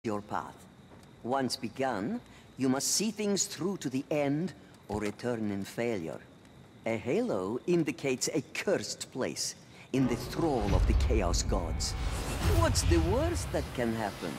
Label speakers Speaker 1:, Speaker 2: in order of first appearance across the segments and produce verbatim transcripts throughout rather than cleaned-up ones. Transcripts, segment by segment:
Speaker 1: your path. Once begun, you must see things through to the end or return in failure. A halo indicates a cursed place, in the thrall of the Chaos Gods. What's the worst that can happen?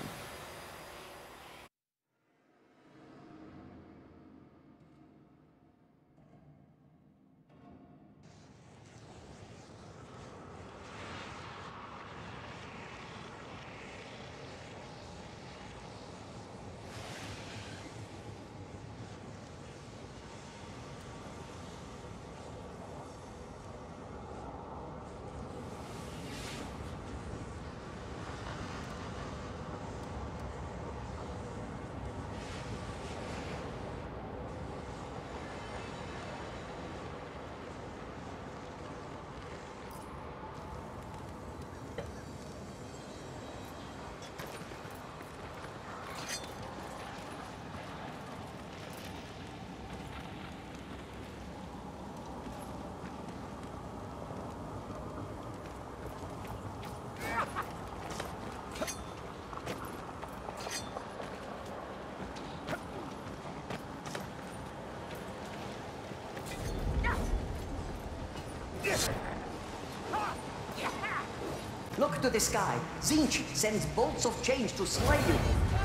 Speaker 1: Look to the sky. Tzeentch sends bolts of change to slay you.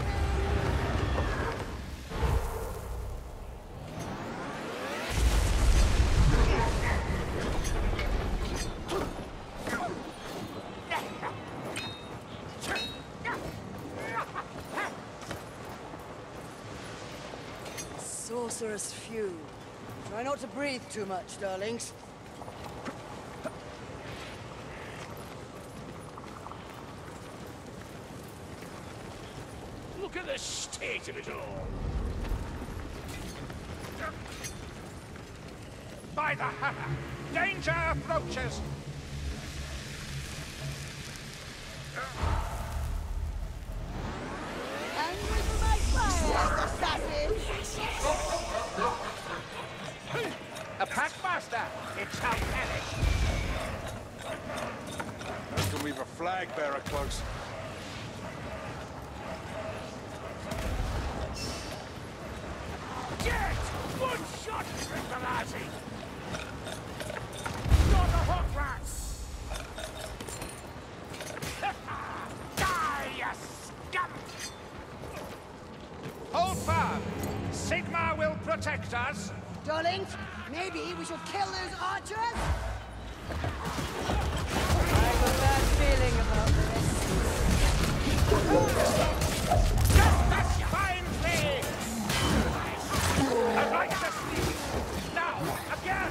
Speaker 2: Sorcerous few. Try not to breathe too much, darlings.
Speaker 3: Look at the state of it all. By the hammer, danger approaches.
Speaker 2: Angry for my fire, assassin!
Speaker 3: A packmaster! It shall perish!
Speaker 4: Reckon we've a flag bearer close.
Speaker 3: Get! One shot, Tricolati! You're the hot rats! Die, you scum! Hold firm! Sigma will protect us!
Speaker 2: Darlings, maybe we should kill those archers? I got a bad feeling about this.
Speaker 3: Justice finds me! I'd like to sleep! Now, again!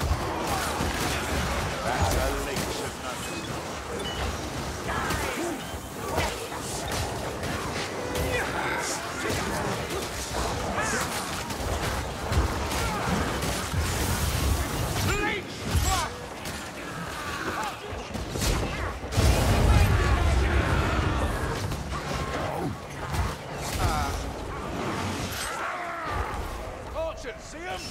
Speaker 4: That's a leech of nothing.
Speaker 3: See him?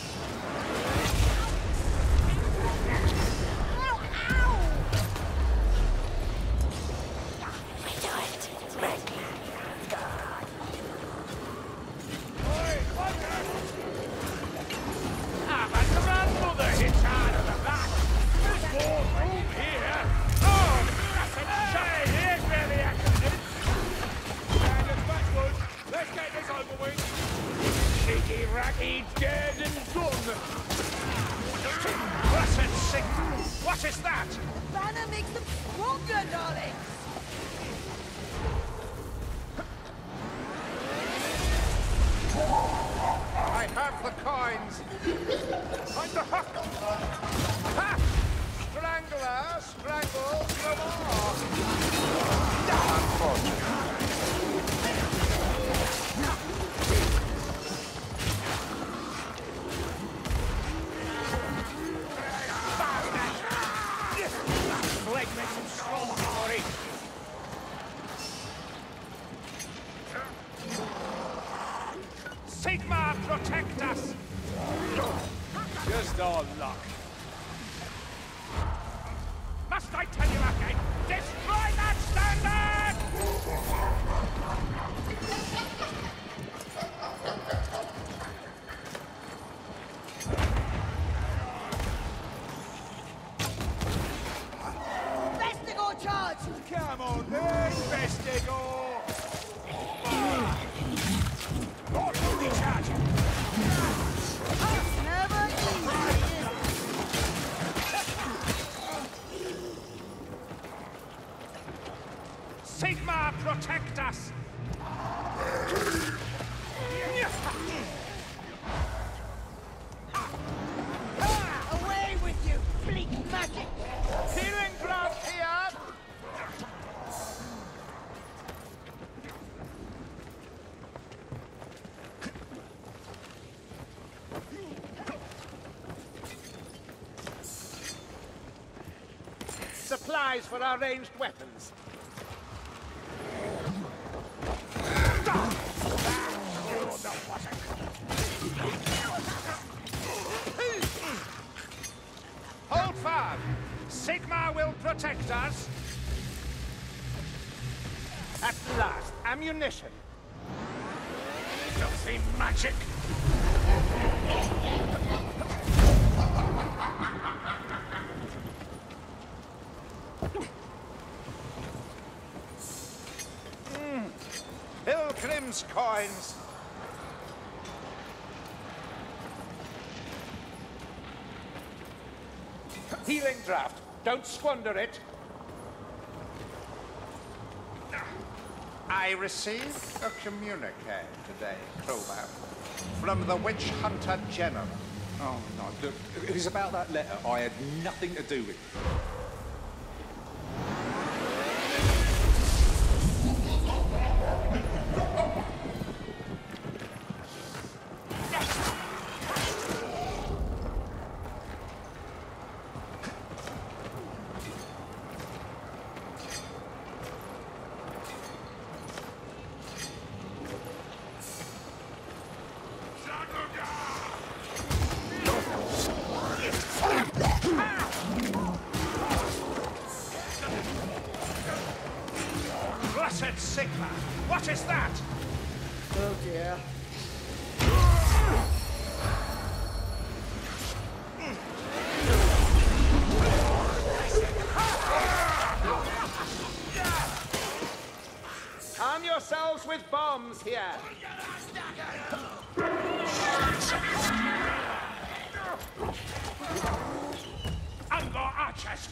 Speaker 3: Dead and gone! Blessed Sigma! What is that?
Speaker 2: The banner makes them stronger, darlings!
Speaker 3: I have the coins! Find the hook! Ha! Strangler! Strangle no more!
Speaker 4: Unfortunate.
Speaker 3: Leg makes him strong, Glory! Sigma, protect us!
Speaker 4: Just our luck.
Speaker 3: Must I tell you again? Destroy that standard! size for our ranged weapons. Hold firm! Sigmar will protect us! At last, ammunition! Filthy magic! Mm. Pilgrim's coins! Healing draft. Don't squander it. I received a communique today, Crowbar, from the Witch Hunter General.
Speaker 4: Oh, no, look, it was about that letter. I had nothing to do with it.
Speaker 3: Blessed Sigmar! What is that?
Speaker 2: Oh dear.
Speaker 3: Arm yourselves with bombs here. Angor archers!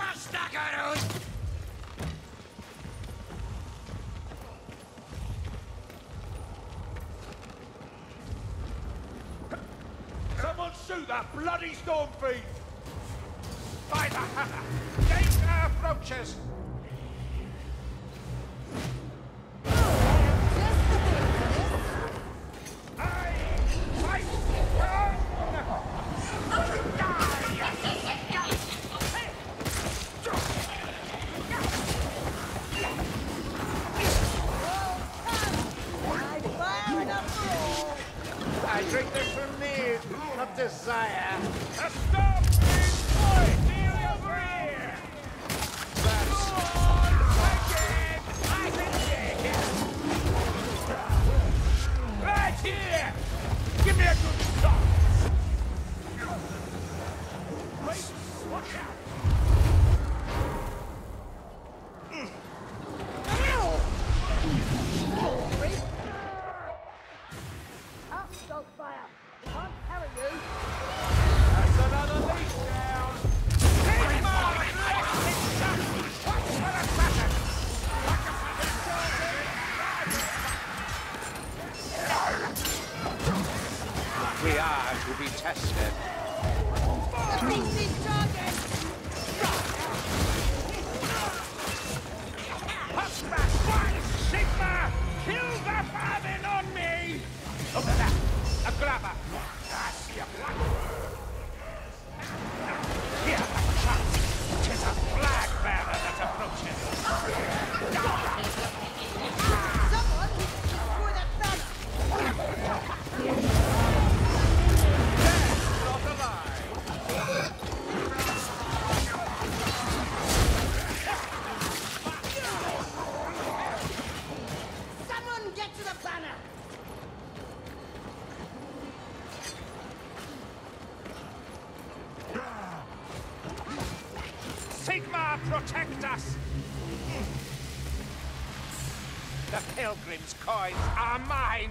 Speaker 3: Someone shoot that bloody storm fiend! By the hammer! Danger approaches! I drink this from need of desire. A storm fiend! Boy, feel your ear! That's on again! I can take it! Right here! Give me a good shot! Wait, watch out! That's another leaf down! Sigmar! Watch for the pattern! We are to be tested. Hop back! One! Sigmar! Kill the vermin on me! Look at that! A grabber! I see a flag! Here, a chance! Tis a flag bearer that approaches!
Speaker 2: Someone destroy that flag!
Speaker 3: Death not alive!
Speaker 2: Someone get to the banner!
Speaker 3: Sigmar, protect us! The pilgrim's coins are mine!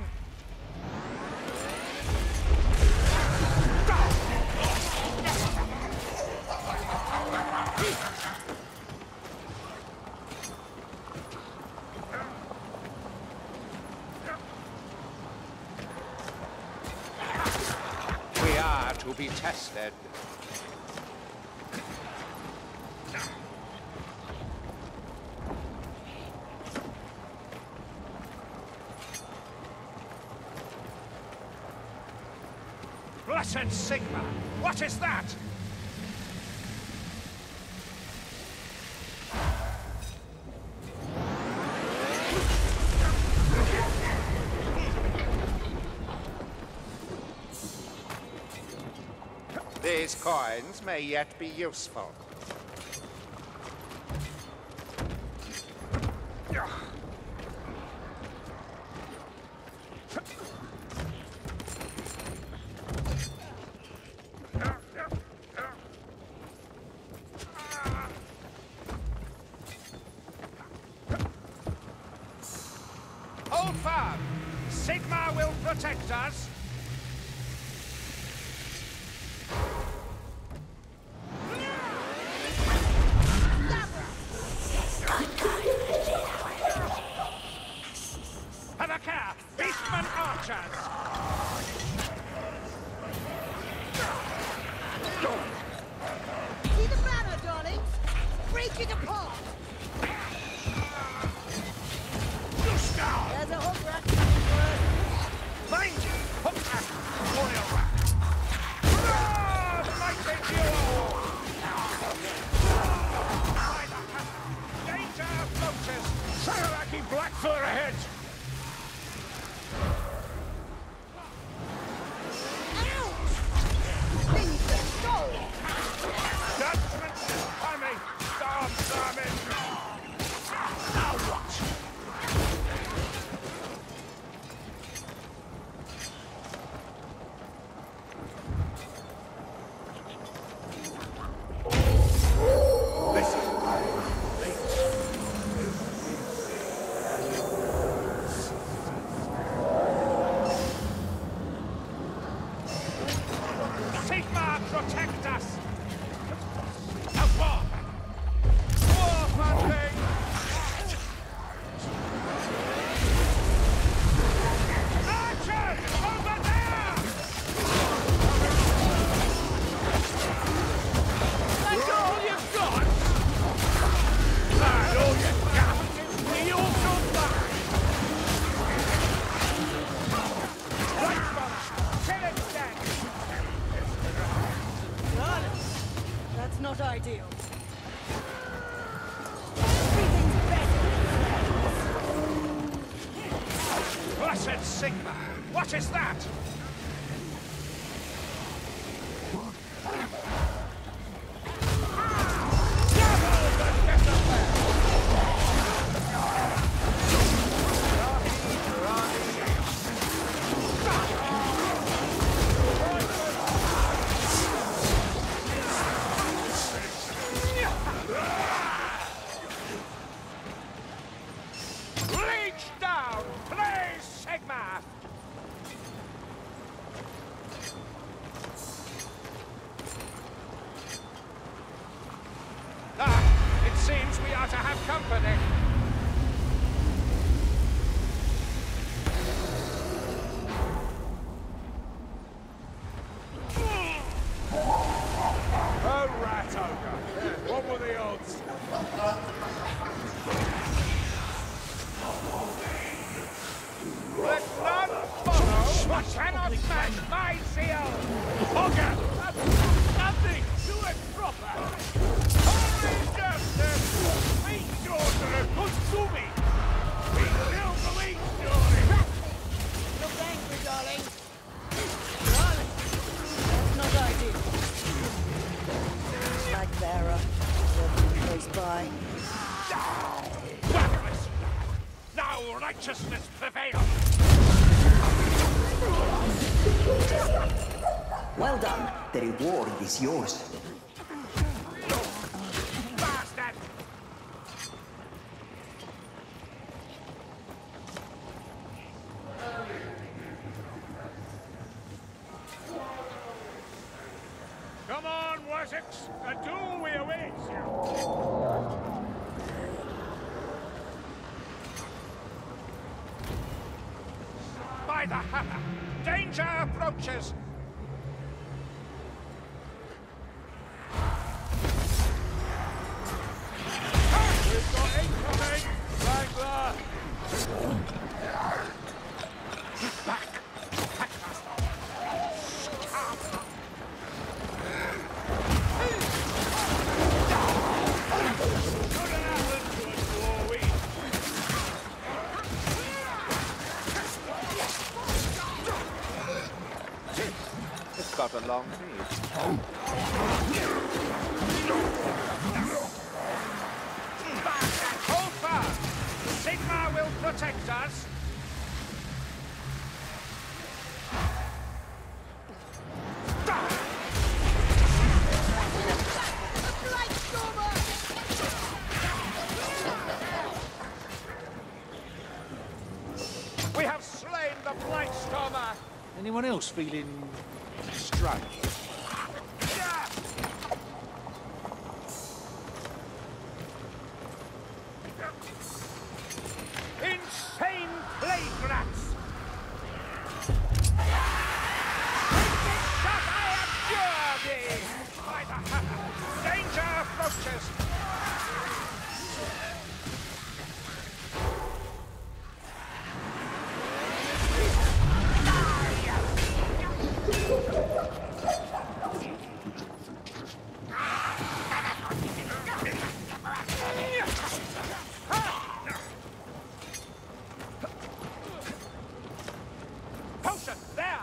Speaker 3: We are to be tested. Blessed Sigmar! What is that? These coins may yet be useful.
Speaker 5: Hold firm! Sigma will protect us! Have a care! Beastman archers!
Speaker 2: See the banner, darlings? Break it apart! There's a hook rat coming for us.
Speaker 5: Mind you! Hook rat! Warrior rat! Hurrah! Mighty duo! By the hammer! Danger approaches! Saraki Blackfur ahead!
Speaker 2: Ouch! Things that go!
Speaker 5: Judgment is coming! Storm summon! Now what? Sigma, protect us! A war! War funding! Archers! Over there! That's all you've got? That's all you've got? We also die! Right, brother! Kill it dead!
Speaker 2: Darling, that's not ideal. Everything's better.
Speaker 5: Blessed Sigma! What is that? Double the death affair! Reach down! Please, Sigma! Ah, it seems we are to have company.
Speaker 3: Oh, rat ogre. What were the odds?
Speaker 5: Let none follow what cannot match my zeal! Ogre! Nothing! Do it proper! Holy justice! We daughter Kutsumi! We still believe story!
Speaker 2: Look angry, darling. Darling, that's not ideal. Flag bearer, walking close by.
Speaker 5: Barbarous! Now righteousness prevails!
Speaker 1: Well done. The reward is yours.
Speaker 5: Bastard! Come on, Wessex! A duel we awaits you! By the hammer! Danger approaches! We've got incoming! Wrangler! Back! Packmaster! Couldn't happen to us, Warwick!
Speaker 3: got a long lead. Hold fast! Sigmar will protect us! We have slain the Blightstormer!
Speaker 5: Anyone else feeling strange?
Speaker 3: Insane plague rats! Shut I abjure thee! By the hammer! Danger approaches! Potion, there!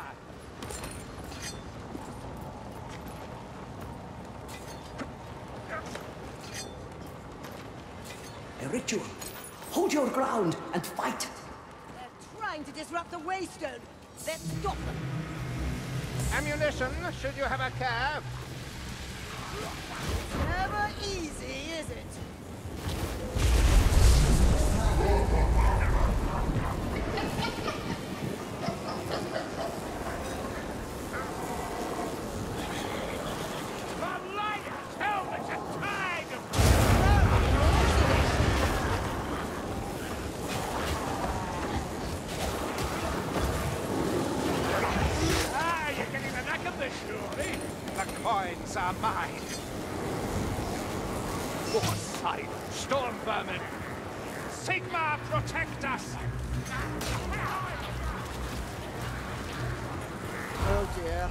Speaker 1: A ritual. Hold your ground and fight.
Speaker 2: They're trying to disrupt the Waystone. Let's stop them.
Speaker 3: Ammunition, should you have a care?
Speaker 2: Never easy, is it?
Speaker 3: The Lions helmet a tide of... Ah, you're getting the knack of this, surely? The coins are mine. What sight! Storm vermin! Sigmar, protect us!
Speaker 2: Oh dear.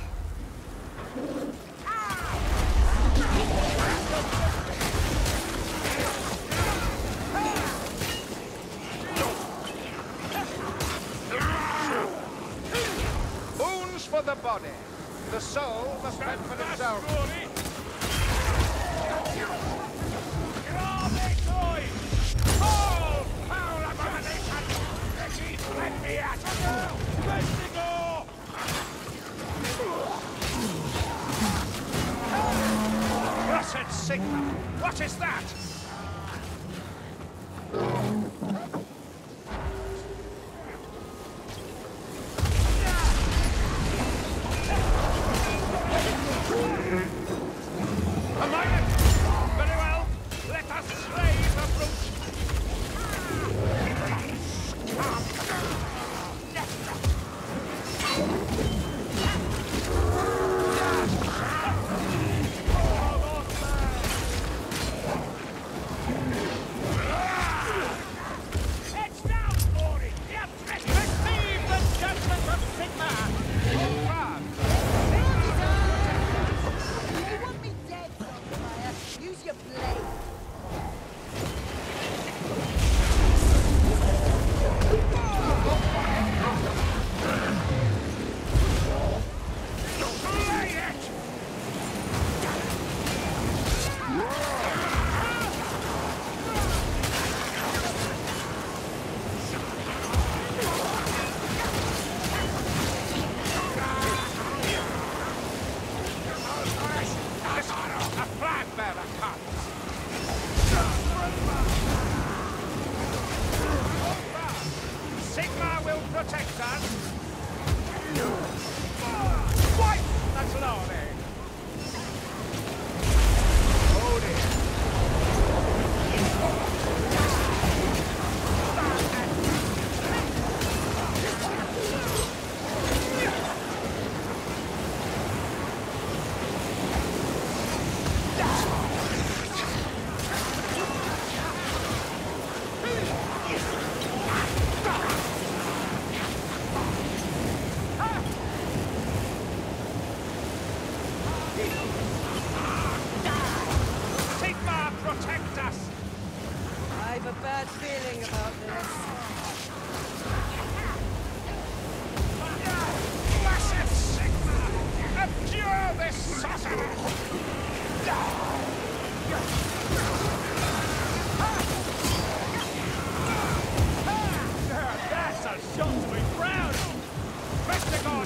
Speaker 3: Boons for the body. The soul must fend for itself. Let me at you! Let me go! Blessed Sigma! What is that? A miner! Very well! Let us slay the brute! Heads down, Glory! You have received the judgment of Sigma! Oh, God!
Speaker 2: You want me dead, Fire? Use your blade.
Speaker 3: Slay it! A flag bearer comes! Sigmar will protect us! Wipe the glory! Oh dear!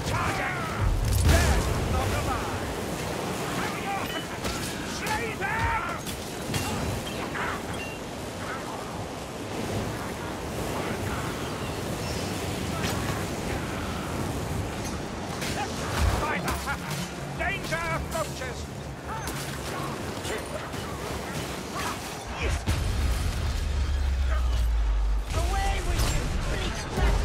Speaker 5: target! Dead, not alive! Hang on! Slay them! By the hammer! Danger approaches!
Speaker 2: Away with you, bleak bastard!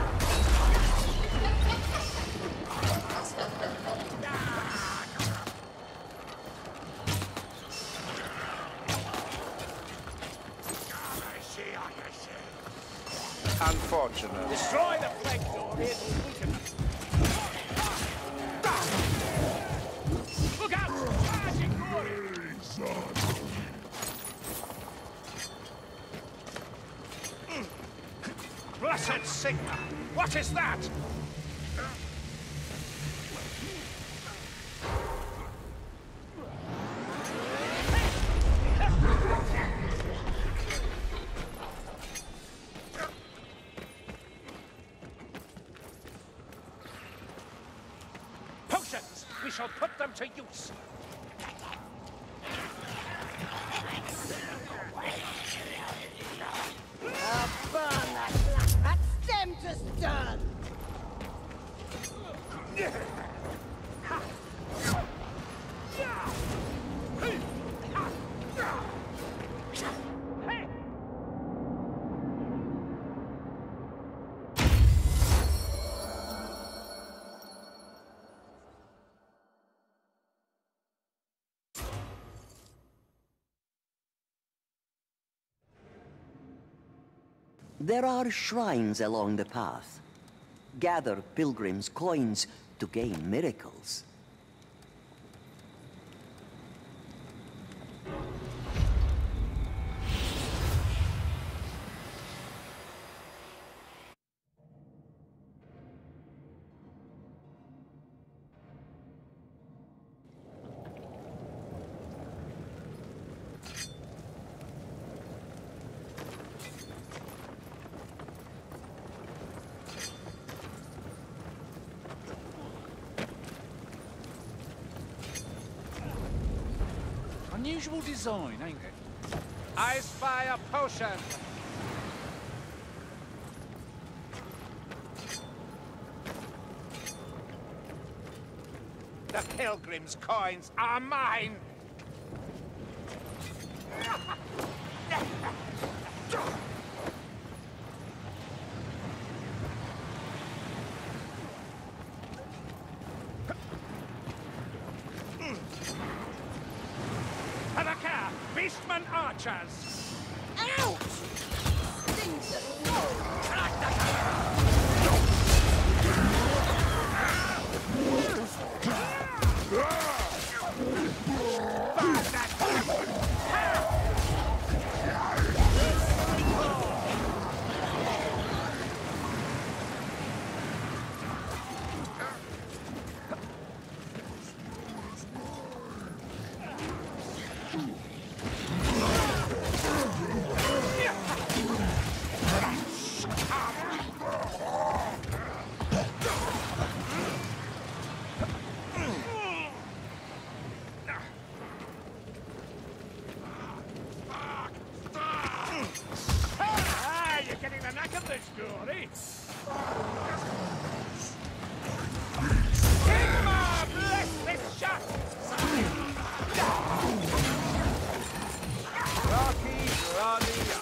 Speaker 3: Unfortunate.
Speaker 5: Destroy the flank door, it will weaken us. Look out! Charging glory! Blessed Sigma! What is that? Potions! We shall put them to use!
Speaker 2: I'll burn that black stem to stun!
Speaker 1: There are shrines along the path. Gather pilgrims' coins to gain miracles.
Speaker 5: Unusual design, ain't it? I spy a potion! The pilgrim's coins are mine! Hadaka! Beastman archers!
Speaker 2: Ouch! Things are so...
Speaker 5: Ah, you're getting the knack of this story! Sigma, bless this shot! Rocky, Roddy,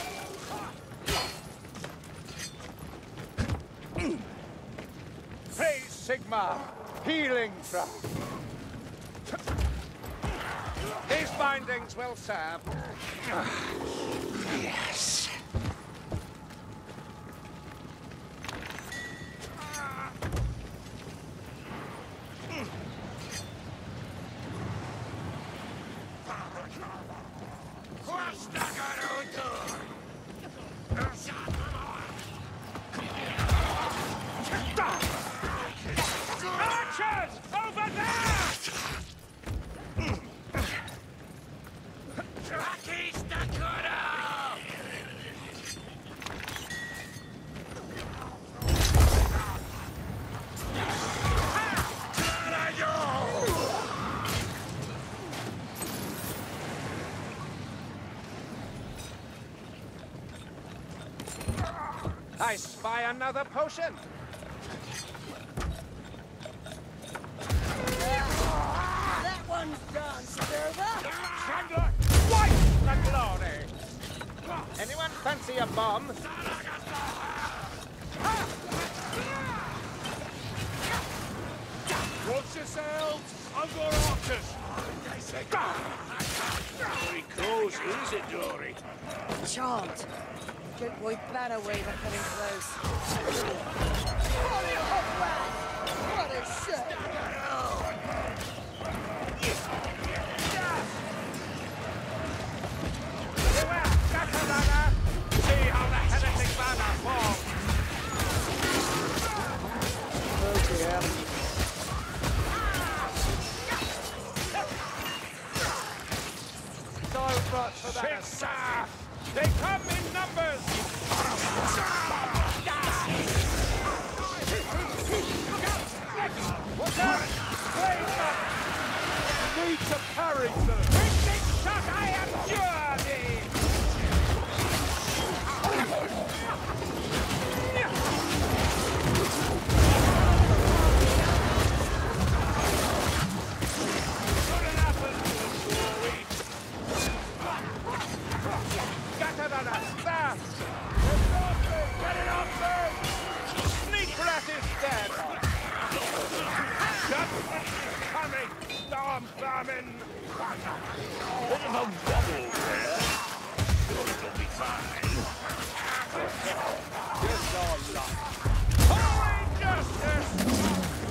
Speaker 5: praise Sigma, healing trap. These bindings will serve.
Speaker 3: Yes.
Speaker 5: Archers! Over there!
Speaker 3: I spy another potion.
Speaker 2: That one's done, Silver.
Speaker 3: Chandler, wipe the glory. Anyone fancy a bomb?
Speaker 5: Watch yourselves! I've got archers! Very close, is it, Dory?
Speaker 2: Chant. Good boy banner waver coming close. Holy hot rat! What a shame!
Speaker 3: See how the heretic banner falls.
Speaker 2: Oh dear.
Speaker 3: So much for that. Six, they come in numbers. What's that? Wait up! Need to parry, sir. Big shot, I am sure thee. Couldn't happen for four weeks. Gatadana, there! Get it off me! Sneak rat is dead! Judgment is coming! Storm vermin!
Speaker 5: Bit of a wobble there. Sure it'll be fine.
Speaker 3: Just your luck. Holy justice!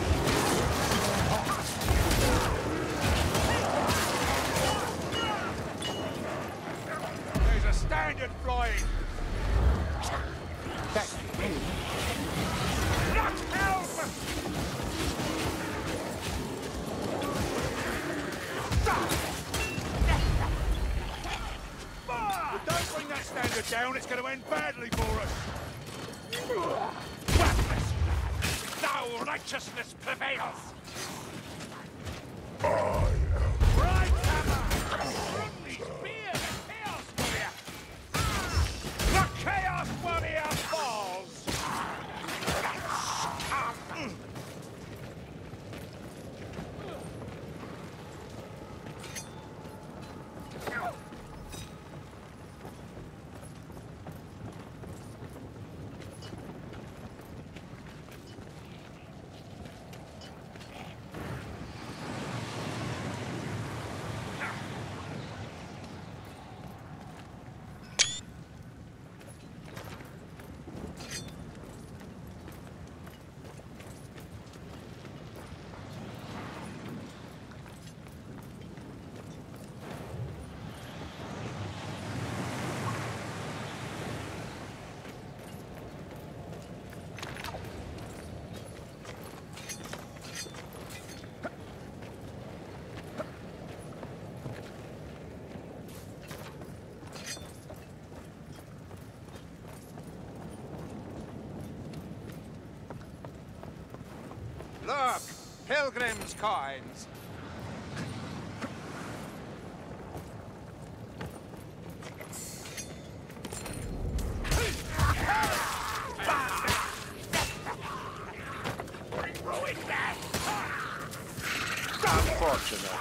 Speaker 3: There's a standard flying. Thank you. Not help! Well, don't bring that standard down, it's going to end badly for us. Worthless! Now righteousness prevails! Right hammer! Friendly spear! Chaos warrior! The Chaos Warrior falls! Look! Pilgrim's coins!
Speaker 5: Unfortunate.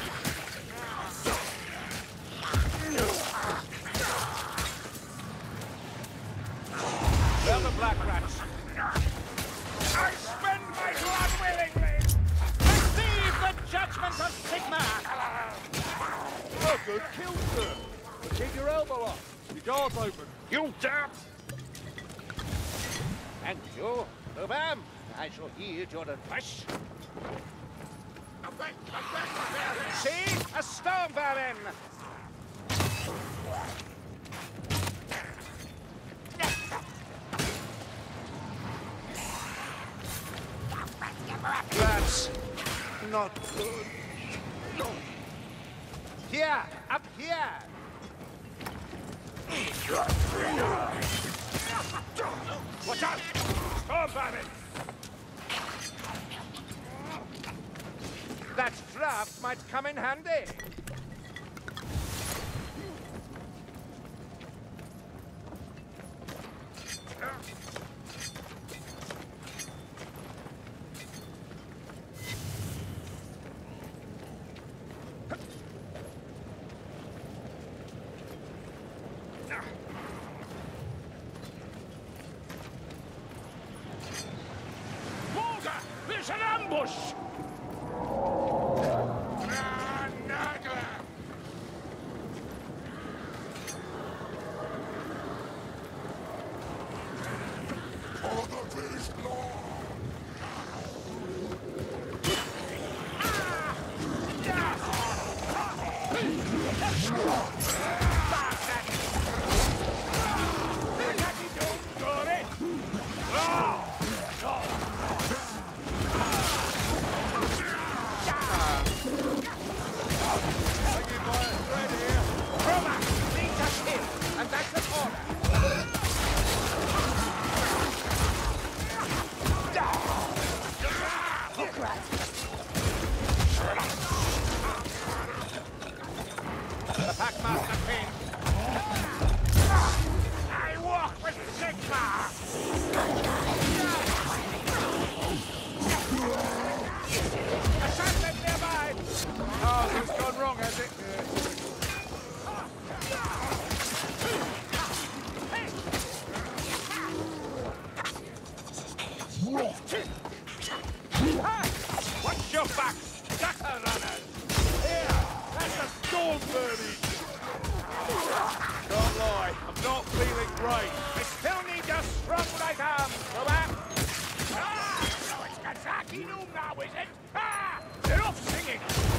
Speaker 3: They're the black rats. I spend my blood willingly! Receive the judgment of Sigma!
Speaker 5: Oh, good kill, sir. But keep your elbow up. Your guard's open. You damn!
Speaker 3: And you, Lubam, I shall heed your advice. See? A storm baron! That's not good. No. Here, up here. Watch out! Storm baron! That draft might come in handy.
Speaker 5: It's an ambush! Ah, Nagla!
Speaker 3: For the beast lord!
Speaker 5: Watch your back, gutter runners! Here, that's a storm birdie! Don't lie, I'm not feeling great. I still need your strong right arm, go back! Ah! So it's Kazaki Noom now, is it? Ah! They're off singing!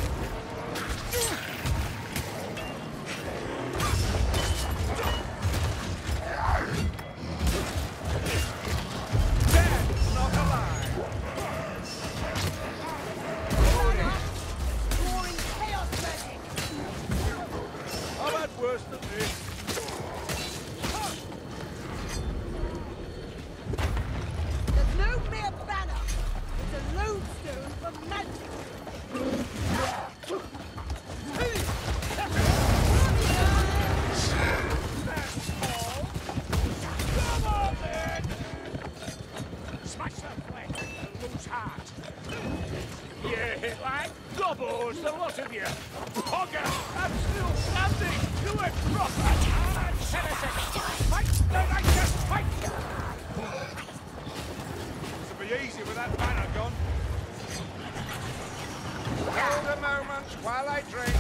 Speaker 5: Dead, not alive! I've had worse than this.
Speaker 2: There's no mere banner. It's a lodestone for magic.
Speaker 5: That's all. Come on, then! Smash that flank and lose heart. Yeah, hit like gobbles, the lot of you. Hogger, I'm still standing. Do it proper. And Senesek. Fight the righteous fight. This'll be easy with that banner gone. Hold a moment while I drink.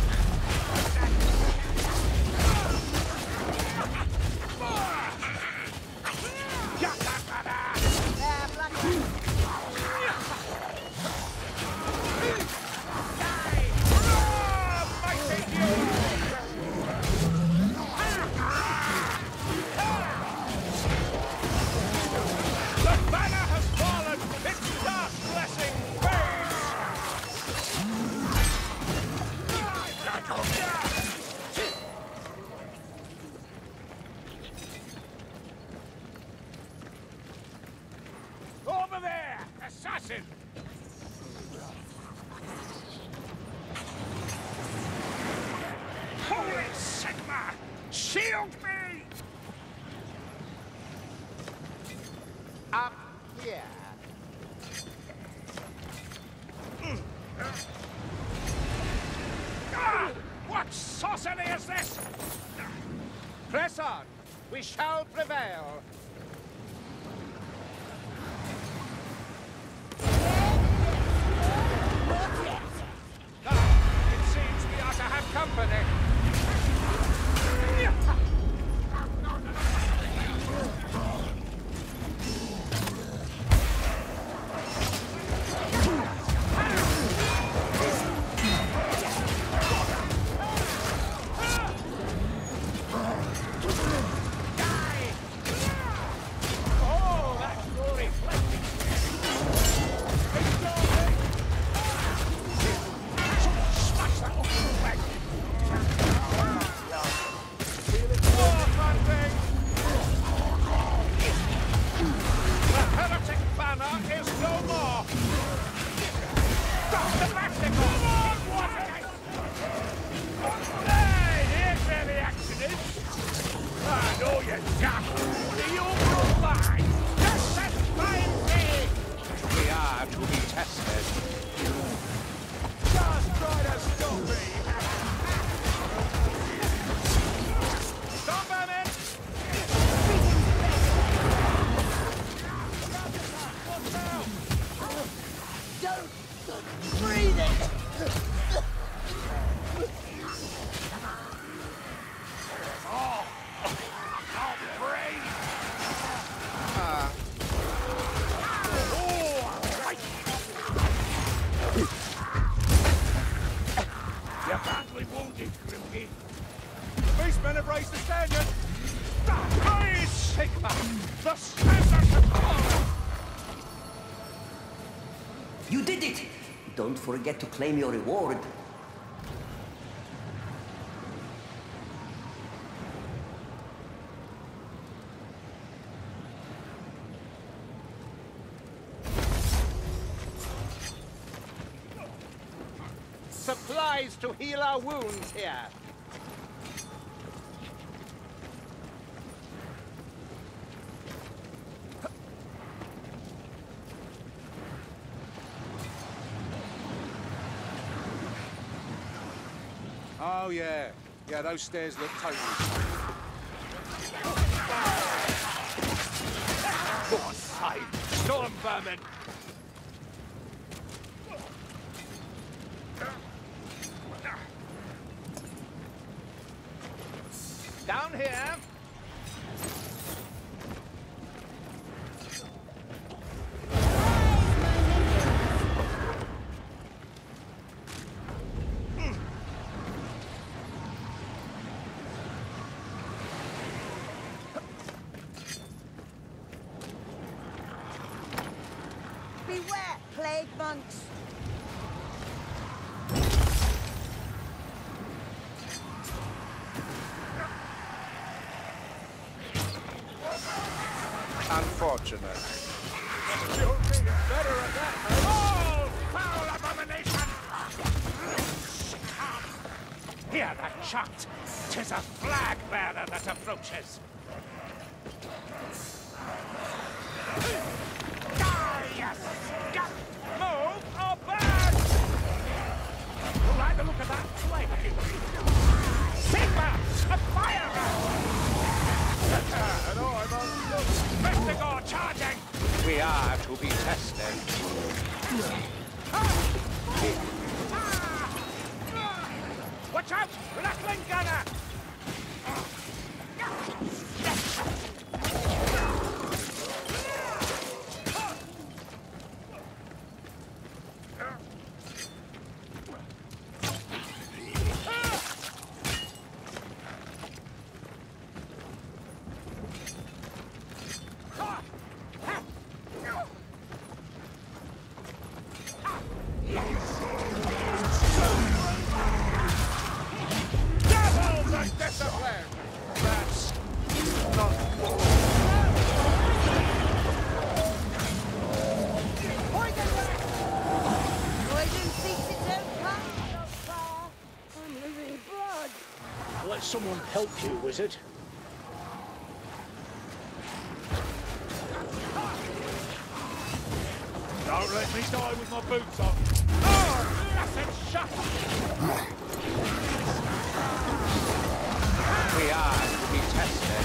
Speaker 5: Got that banner.
Speaker 2: Yeah, bloody.
Speaker 5: Over there! Assassin! Holy Sigma! Shield me!
Speaker 3: Up here.
Speaker 5: Ah! What sorcery is this?
Speaker 3: Press on. We shall prevail.
Speaker 5: Ah, it seems we are to have company. Oh, that's glory reflecting. Smash that up in the leg. More hunting. The heretic banner is no more. Stop the magic! Come on, Watergate! Hey, here's where the action is. I know you jack. The usual line. Just satisfying me.
Speaker 3: We are to be tested.
Speaker 5: Just try to stop me. Stop a minute. What's now?
Speaker 2: Don't breathe it!
Speaker 5: Oh! I'll breathe!
Speaker 3: Ah.
Speaker 5: Oh! Right. You're badly wounded, Grimby. The beastmen have raised the standard! Praise Sigma! The standard has fallen!
Speaker 1: You did it! Don't forget to claim your reward.
Speaker 3: Supplies to heal our wounds here.
Speaker 4: Oh, yeah. Yeah, those stairs look totally...
Speaker 5: God's sake! Storm vermin!
Speaker 3: Down here.
Speaker 2: Beware, plague monks!
Speaker 3: Unfortunate.
Speaker 5: You'll be better at that, mate. Oh, foul abomination! Hear that chant? 'Tis a flag bearer that approaches. Die, you scum! Move or burn! You like the look of that flame? Sigma! A fire! And I'm on Vestigor charging!
Speaker 3: We are to be tested.
Speaker 5: Watch out! Rattling gunner! Double the discipline! That's not
Speaker 2: Poison seeks its own kind so far. I'm losing blood.
Speaker 6: Let someone help you, wizard.
Speaker 5: Don't let me die with my boots on. Oh, blessed shut!
Speaker 3: We are to be tested.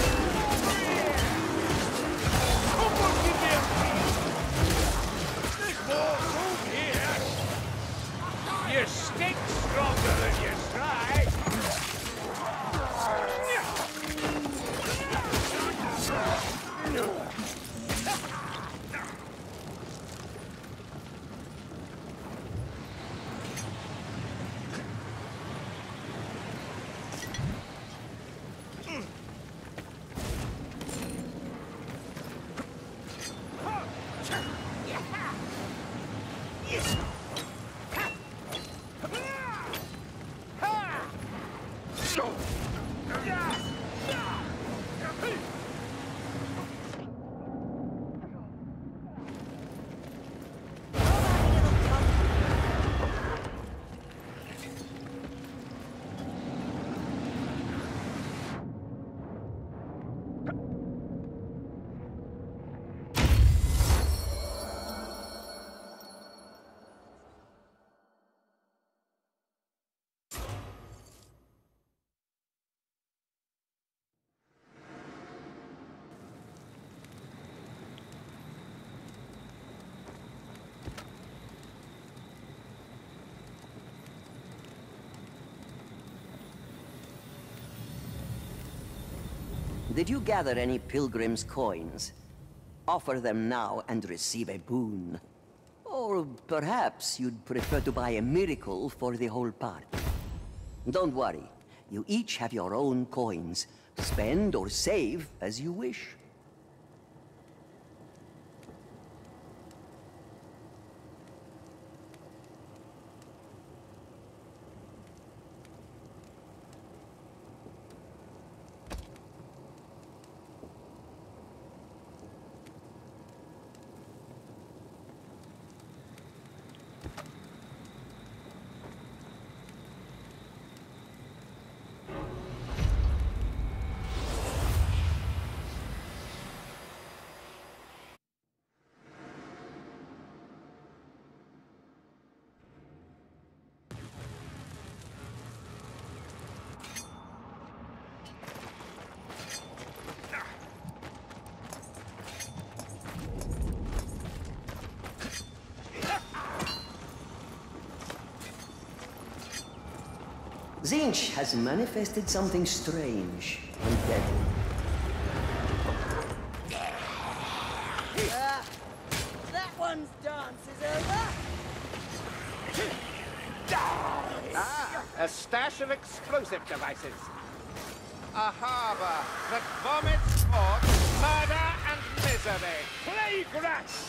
Speaker 5: Come on, give me a piece. There's more room here. You stink stronger than you try.
Speaker 1: Did you gather any pilgrim's coins? Offer them now and receive a boon. Or perhaps you'd prefer to buy a miracle for the whole party. Don't worry, you each have your own coins. Spend or save as you wish. Tzeentch has manifested something strange and deadly.
Speaker 2: Uh, that one's dance is over.
Speaker 3: Ah, a stash of explosive devices. A harbor that vomits forth murder and misery.
Speaker 5: Plague rats!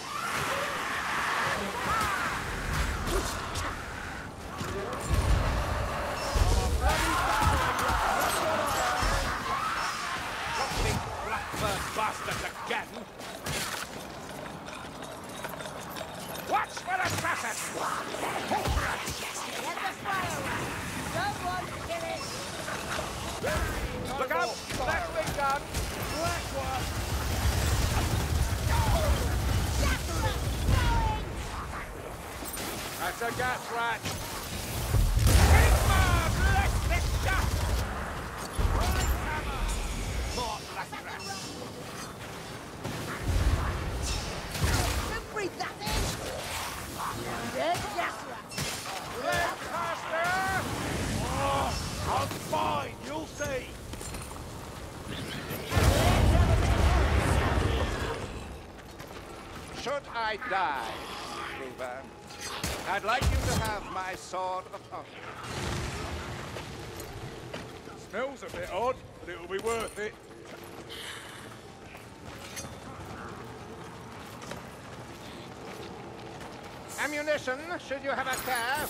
Speaker 5: Blackbird bastards again! Watch for assassin!
Speaker 2: Get the fire rat. Don't want to kill it.
Speaker 3: Look out! Black wing gun!
Speaker 5: Black one!
Speaker 3: That's a gas rat!
Speaker 5: Sigma! Bless this dust! Right hammer! More black rats!
Speaker 2: Don't breathe that in. Dead gas rat.
Speaker 3: Lancaster!
Speaker 5: Oh, I'm fine, you'll see!
Speaker 3: Should I die, Ruben, I'd like you to have my sword of honor.
Speaker 5: Smells a bit odd, but it'll be worth it.
Speaker 3: Ammunition, should you have a care.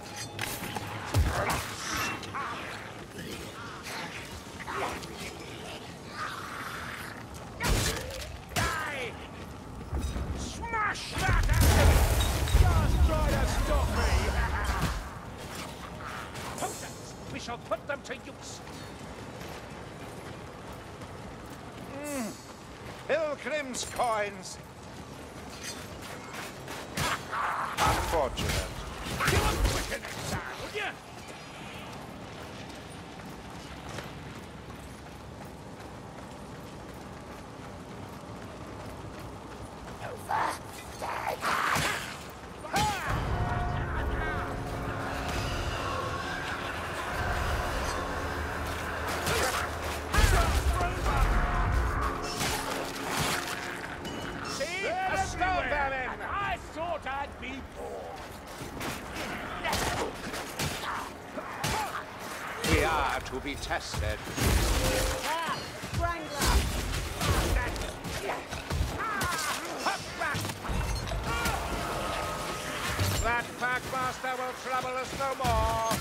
Speaker 5: Die! Smash that out! Just try to stop me! Potions! We shall put them to use!
Speaker 3: Pilgrim's coins. Unfortunate.
Speaker 5: You were quicker next time, would you?
Speaker 3: See? A stone vermin!
Speaker 5: I thought I'd be bored.
Speaker 3: We are to be tested.
Speaker 2: Ah, Strangler.
Speaker 3: That Packmaster will trouble us no more.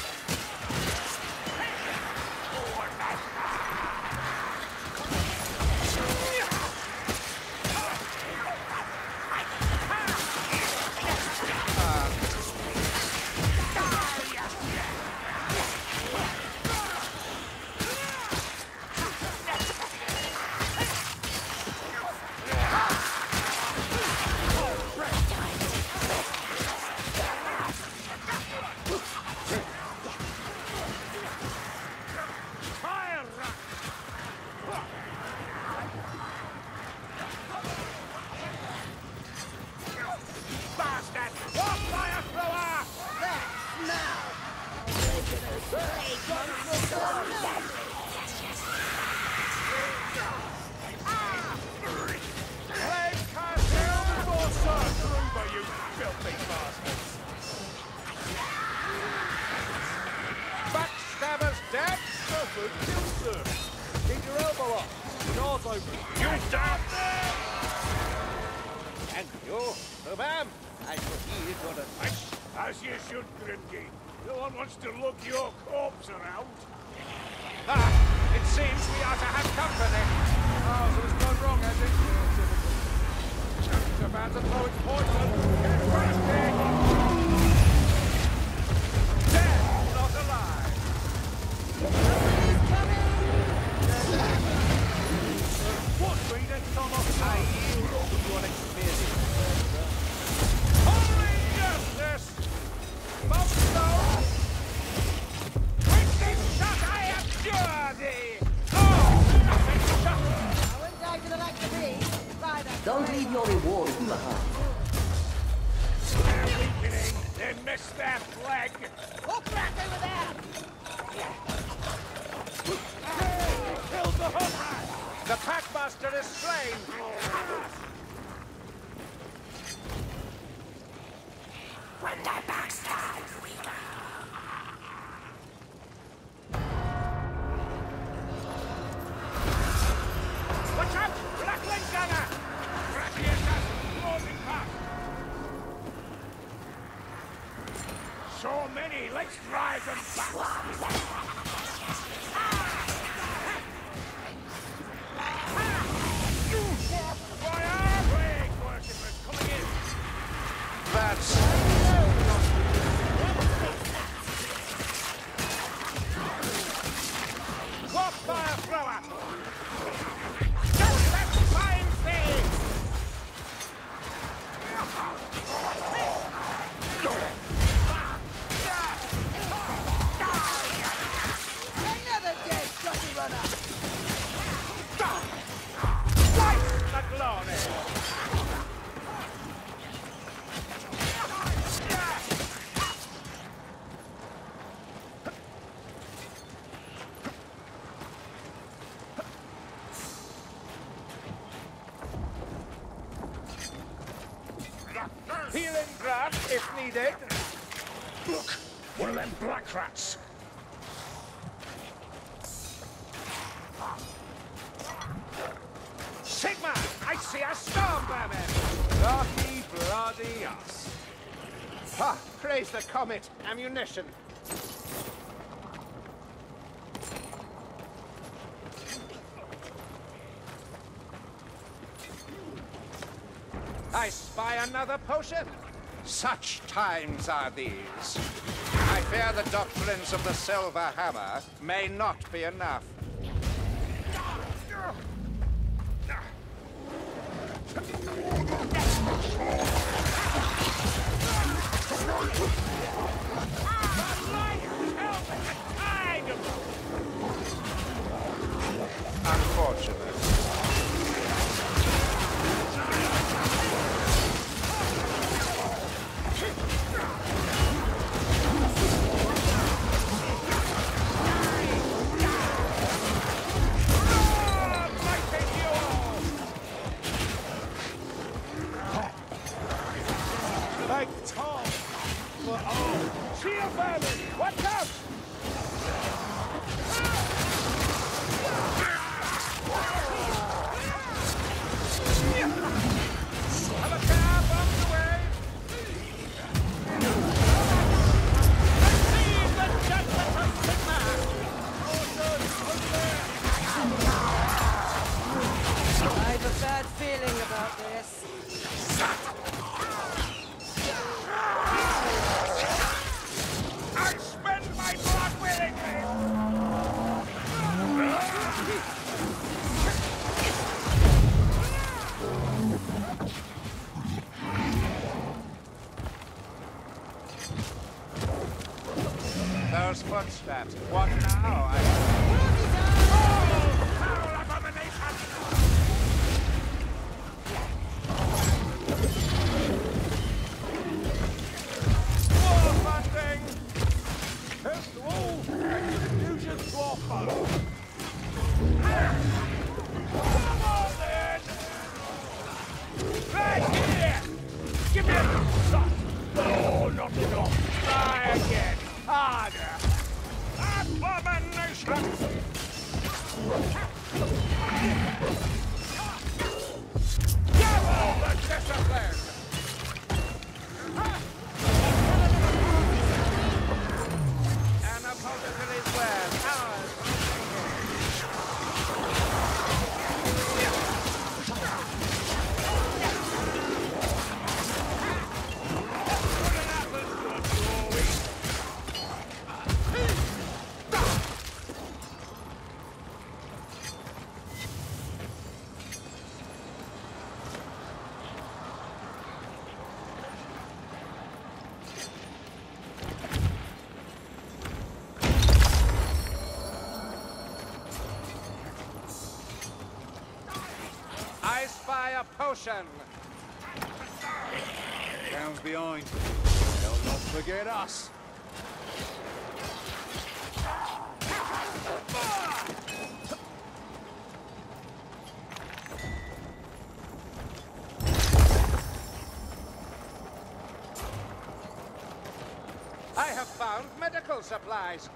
Speaker 5: Follow! Doors open! You down there!
Speaker 3: And you, Rubam, I shall heed your advice.
Speaker 5: As you should, Grimgate. No one wants to lug your corpse around.
Speaker 3: Ah, it seems we are to have company.
Speaker 5: Oh, so it's gone wrong, has it? It's about to throw its poison. Get past it!
Speaker 3: Dead, not alive.
Speaker 5: What, Reader? Thomas?
Speaker 3: I yield to your experience.
Speaker 5: Holy justice! Bumstone! With this shot I abjure thee! Oh! Nothing shot!
Speaker 2: I wouldn't die to the like of me. Right up.
Speaker 1: Don't leave your reward behind.
Speaker 5: They're weakening! They missed their flag!
Speaker 2: Walk back over there.
Speaker 5: Killed the hunter!
Speaker 3: The Packmaster is slain.
Speaker 5: Watch out! Blackling gunner! Gratiatas! Closing past! So many! Let's drive them back! Why are plague worshippers coming in?
Speaker 3: That's...
Speaker 5: What fire thrower? Just let's find things!
Speaker 2: Another dead shotty runner.
Speaker 5: Twice the glory!
Speaker 3: Healing draft if needed.
Speaker 5: Look! One of them black rats! Sigma! I see a storm vermin!
Speaker 3: Lucky bloody us. Ha! Praise the comet. Ammunition. I spy another potion. Such times are these. I fear the doctrines of the Silver Hammer may not be enough. Unfortunate.
Speaker 5: Like Tom! For all! Shield vermin! Watch out!
Speaker 3: Have a car bombed away.
Speaker 5: Receive the judgment of Sigma!
Speaker 2: I have a bad feeling about this.
Speaker 5: I spend my blood willingly!
Speaker 3: Those footsteps. What now? I...
Speaker 5: Foul abomination!
Speaker 3: War funding!
Speaker 5: First of all, execution to our foe. Come on then! Right here! Give me a shot! No, not enough! Try again! Harder! Abomination!
Speaker 3: potion.
Speaker 4: Down's behind. They'll not forget us.
Speaker 3: I have found medical supplies.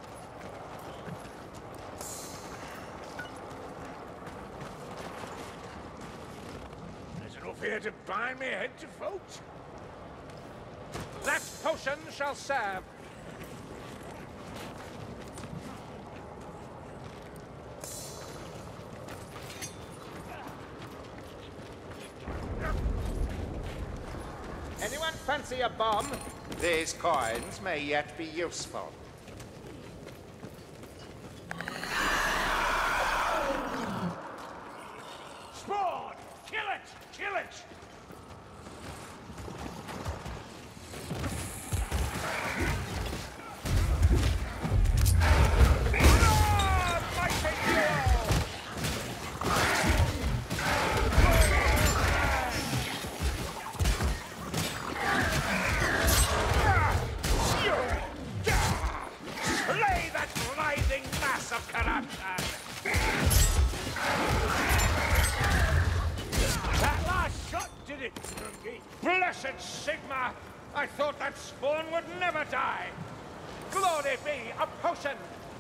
Speaker 5: There's enough here to bind me head to foot.
Speaker 3: That potion shall serve. Anyone fancy a bomb? These coins may yet be useful.
Speaker 5: Spawn! Kill it! Kill it! Ah, mighty hero! Slay that writhing mass of corruption! That last shot did it, Drunky. Blessed Sigma! I thought that spawn would never die! Glory be, a potion!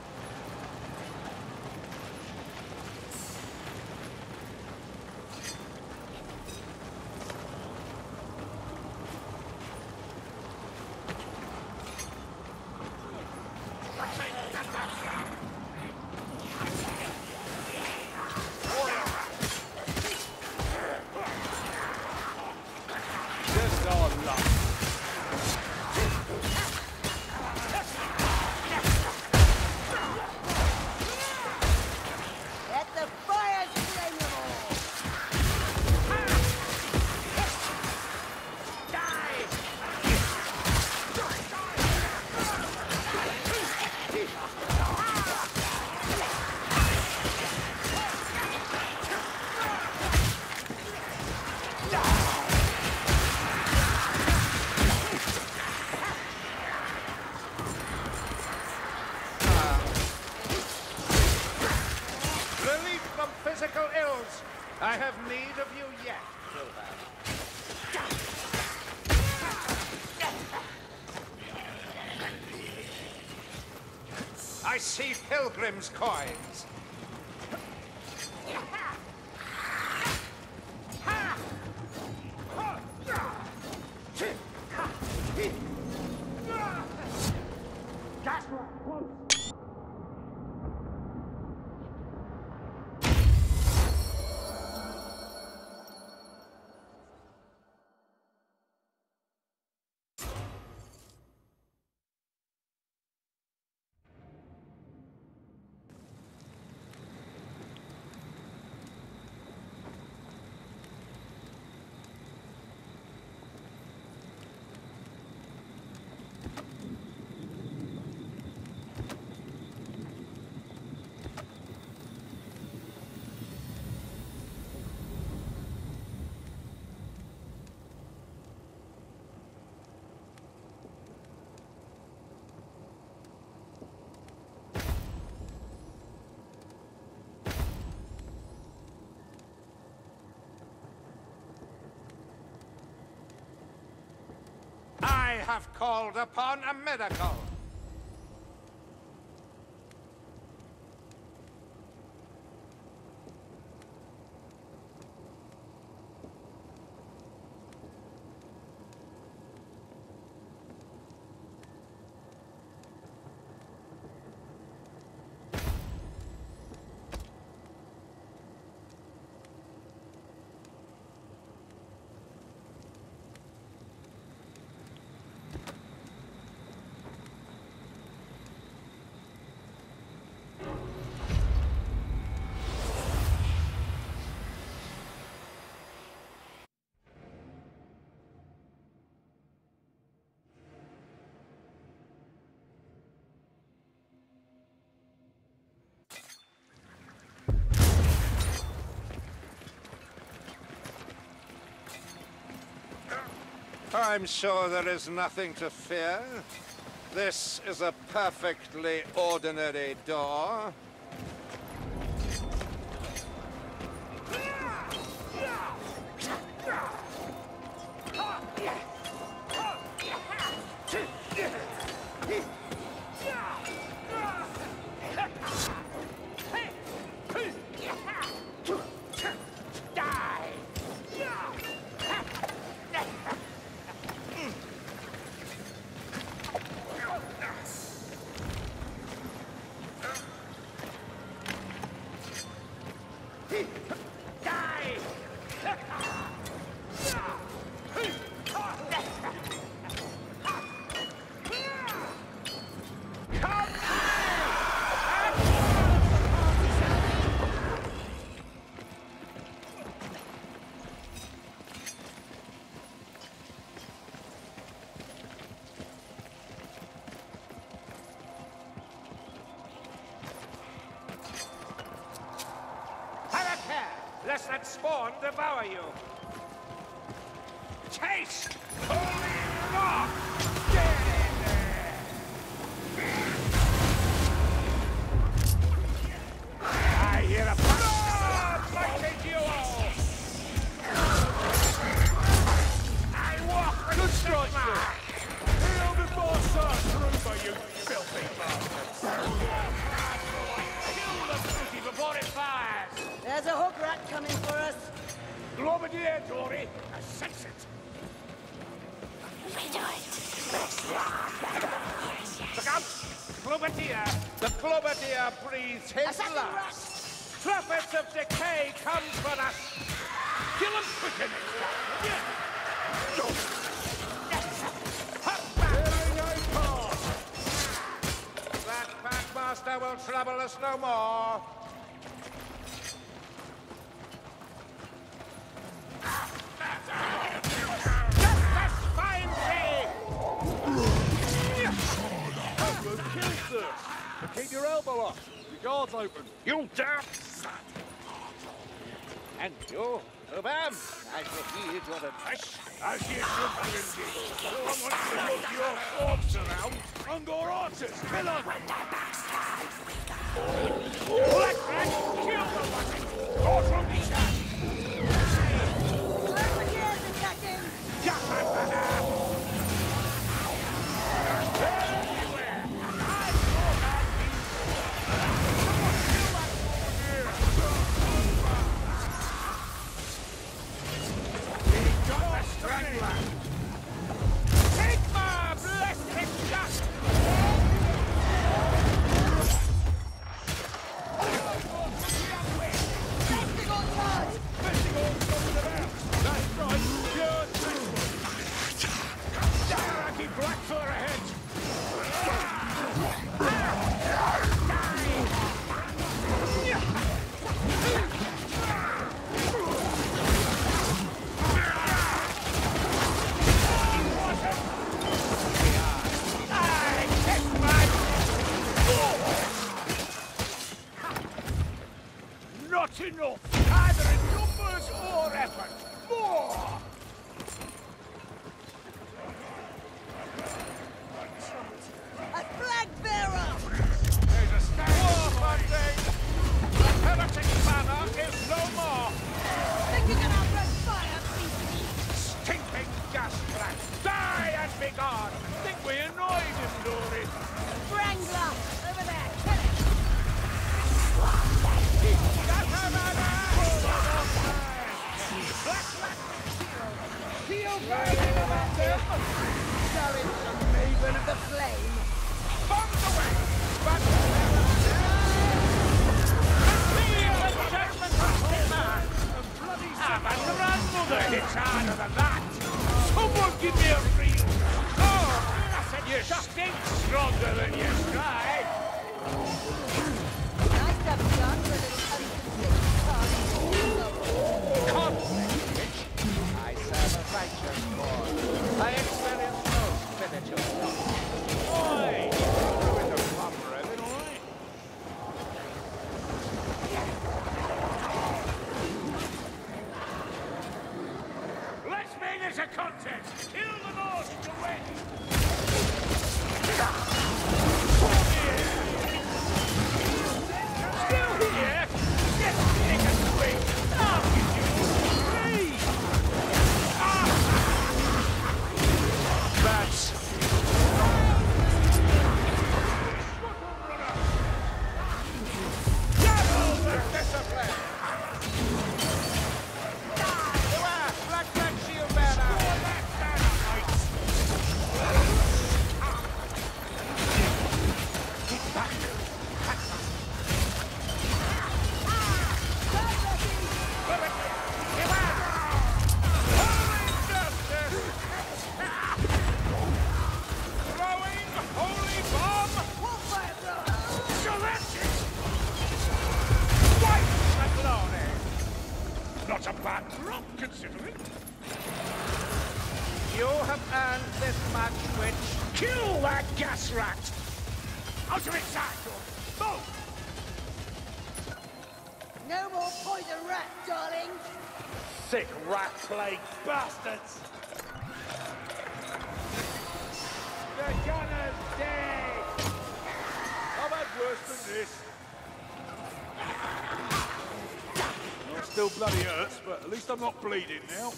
Speaker 4: Just our luck.
Speaker 2: Let the fire flame them all!
Speaker 3: Relief from physical ills. I have need of you yet, Silver. I see pilgrims' coins. I have called upon a miracle. I'm sure there is nothing to fear. This is a perfectly ordinary door.
Speaker 5: Lest that spawn devour you. Taste! Holy rock! Get in there! I hear a blood-fighting duo! I walk with Sigma! Kneel before Sir Trooper, you filthy bastards! Kill the fruity before it fires!
Speaker 2: There's a hook rat coming for us.
Speaker 5: Globadier, Dory! I sense it!
Speaker 2: We do it.
Speaker 5: Look out! Globadier! The Globadier breathes his
Speaker 2: Assassin
Speaker 5: last!
Speaker 2: rat!
Speaker 5: Trumpets of decay comes for us! Kill him quicker next time! Yeah. Hop back! That Packmaster will trouble us no more!
Speaker 7: Keep your elbow up. Your guard's open.
Speaker 5: You damn! And you, Ubam, I shall heed your advice. As you should indeed. No one wants to move your corpse around. Ungor archers, kill them! Black Rat, kill the bucket! Go from the shot!
Speaker 2: Grenadiers attacking!
Speaker 5: Sigma, bless his dust!
Speaker 2: Tactical charge!
Speaker 5: That's right, pure tactical. Daraki Blackfur ahead! Not enough, either in numbers or effort. More!
Speaker 2: A flag bearer!
Speaker 5: There's a stand. War funding! The heretic banner is no more!
Speaker 2: Thinking about red fire, beastie!
Speaker 5: Stinking gas rat! Die and be gone! Think we annoyed him, Dory!
Speaker 2: Wrangler! Over there! Kill it!
Speaker 5: Feel burning about them!
Speaker 2: Challenge the Maven of the Flame!
Speaker 5: Bombs away! But feel the judgment of Sigma! Ah, my grandmother hits harder than that! Someone give me a reel! Oh, you stink stronger than you try!
Speaker 2: Nice to have done with an unconsidered target.
Speaker 5: Conflict, bitch! I serve a righteous cause. I experience no spiritual loss. Oi! Ruin the proper of it, oi! Let's be nuts! Double the discipline! You are Black Black Shield Banner! Score that banner, mates! Get back! You are! Holy justice! Throwing holy bomb! So that's it! White Matlone! Not a bad drop, considering. You have earned this match, Witch. Kill that gas rat! Out of its cycle! Move!
Speaker 2: No more poison rat, darling.
Speaker 5: Sick rat-plagued bastards! The gunner's dead!
Speaker 7: I've had worse than this. Well, it still bloody hurts, but at least I'm not bleeding now.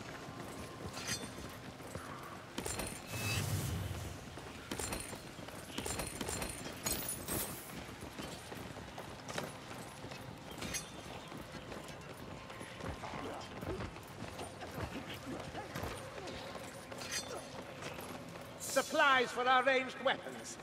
Speaker 5: Supplies for our ranged weapons.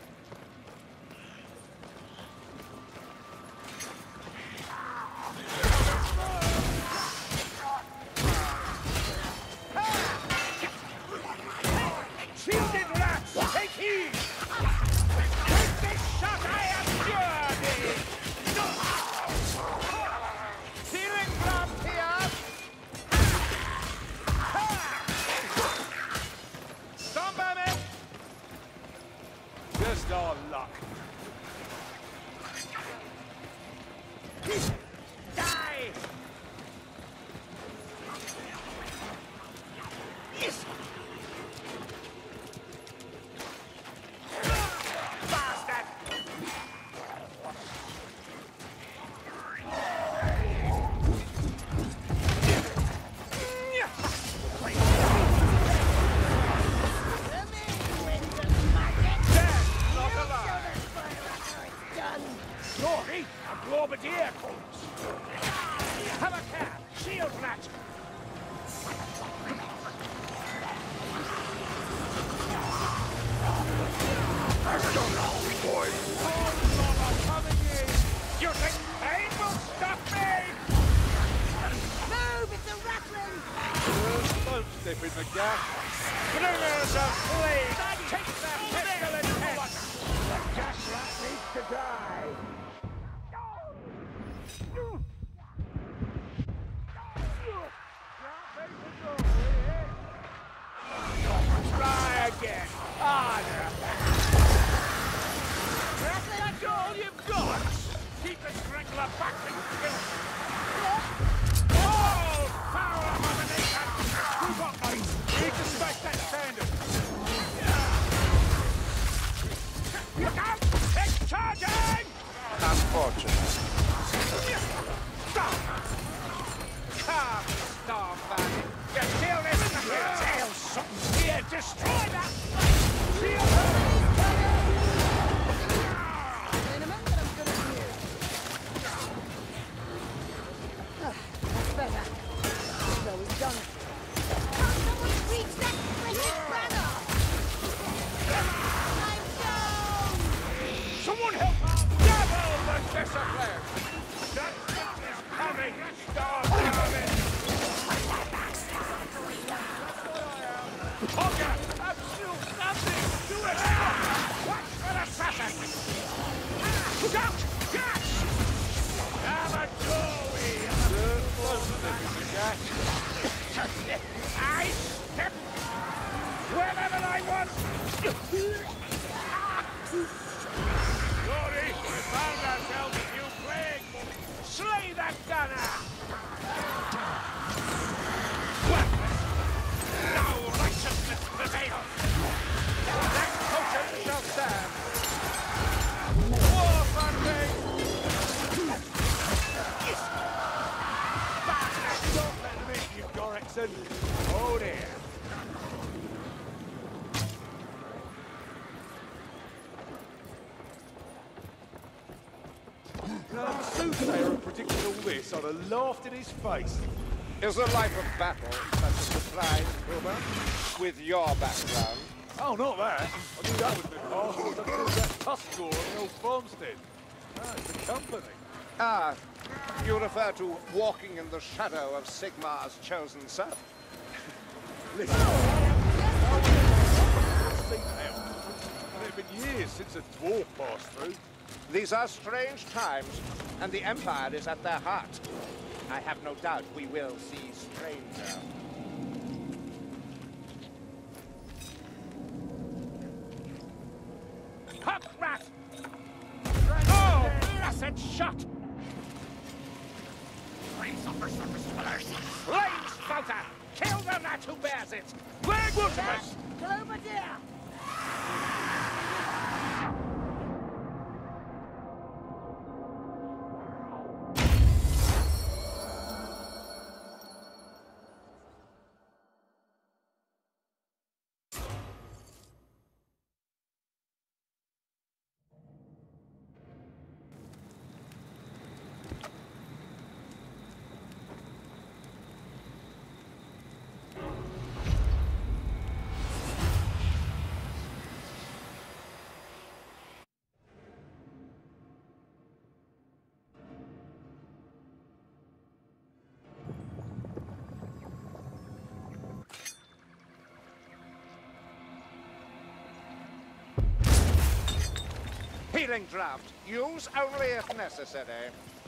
Speaker 5: Shielded rats, take heed! Take this shot, I am sure thee! Healing blast here! Stand by me!
Speaker 7: Just our luck.
Speaker 5: Die! Yes! Bastard! Dead! Not alive! Glory! A Glorbidier corpse! Have a care! Shield rat! You think pain will stop me?
Speaker 2: Move, it's a rattling.
Speaker 7: Just don't step in the gas.
Speaker 5: Bringers of fleas! Take that pestilent head! The gas rat needs to die! Try again! Harder! That's all you've got! Keep the strangler back and kill! Oh, foul abomination! Move up, mate! You need to smash that standard! Look out! It's charging!
Speaker 7: I'd have laughed in his face.
Speaker 3: Is a life of battle such a surprise, Cooper? With your background?
Speaker 7: Oh, not that. I knew that would be hard. I killed that tusk gore on the old farmstead. Ah, it's the company.
Speaker 3: Ah, you refer to walking in the shadow of Sigmar's chosen son?
Speaker 7: Listen. I've seen hell. And it's been years since a dwarf passed through.
Speaker 3: These are strange times, and the Empire is at their heart. I have no doubt we will see stranger.
Speaker 5: Huck rat! Oh, blessed shot! Flame spouter! Kill the rat who bears it! Where Watermus!
Speaker 2: Clover dear!
Speaker 3: Healing draft. Use only if necessary.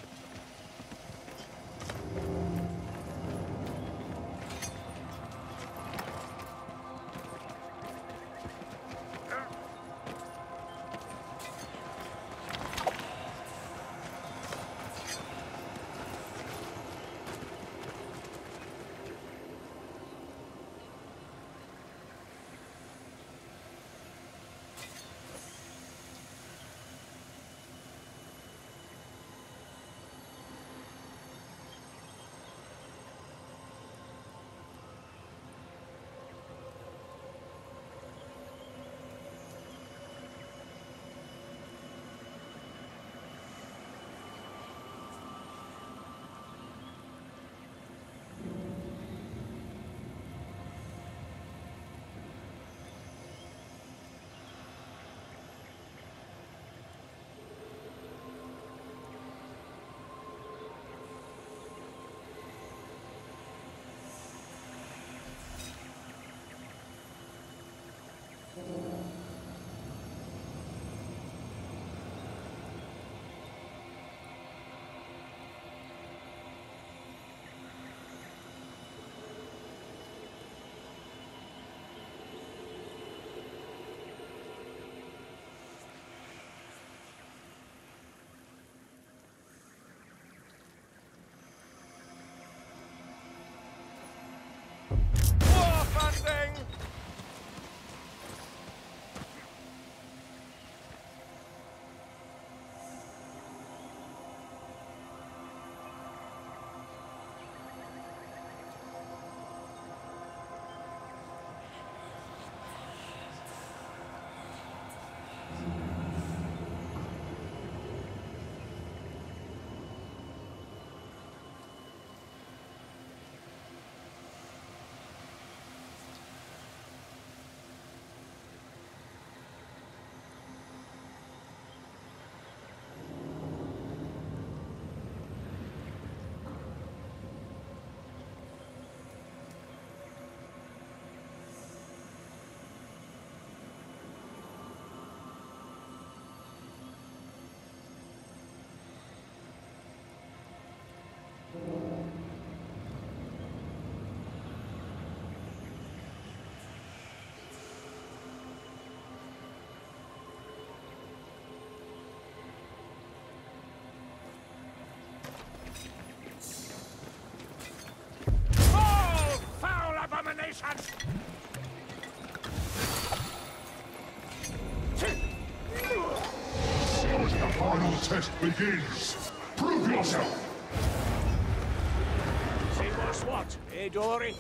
Speaker 3: War funding!
Speaker 5: All foul abominations!
Speaker 8: The final test begins! Prove yourself!
Speaker 5: See what's what, eh, Dory?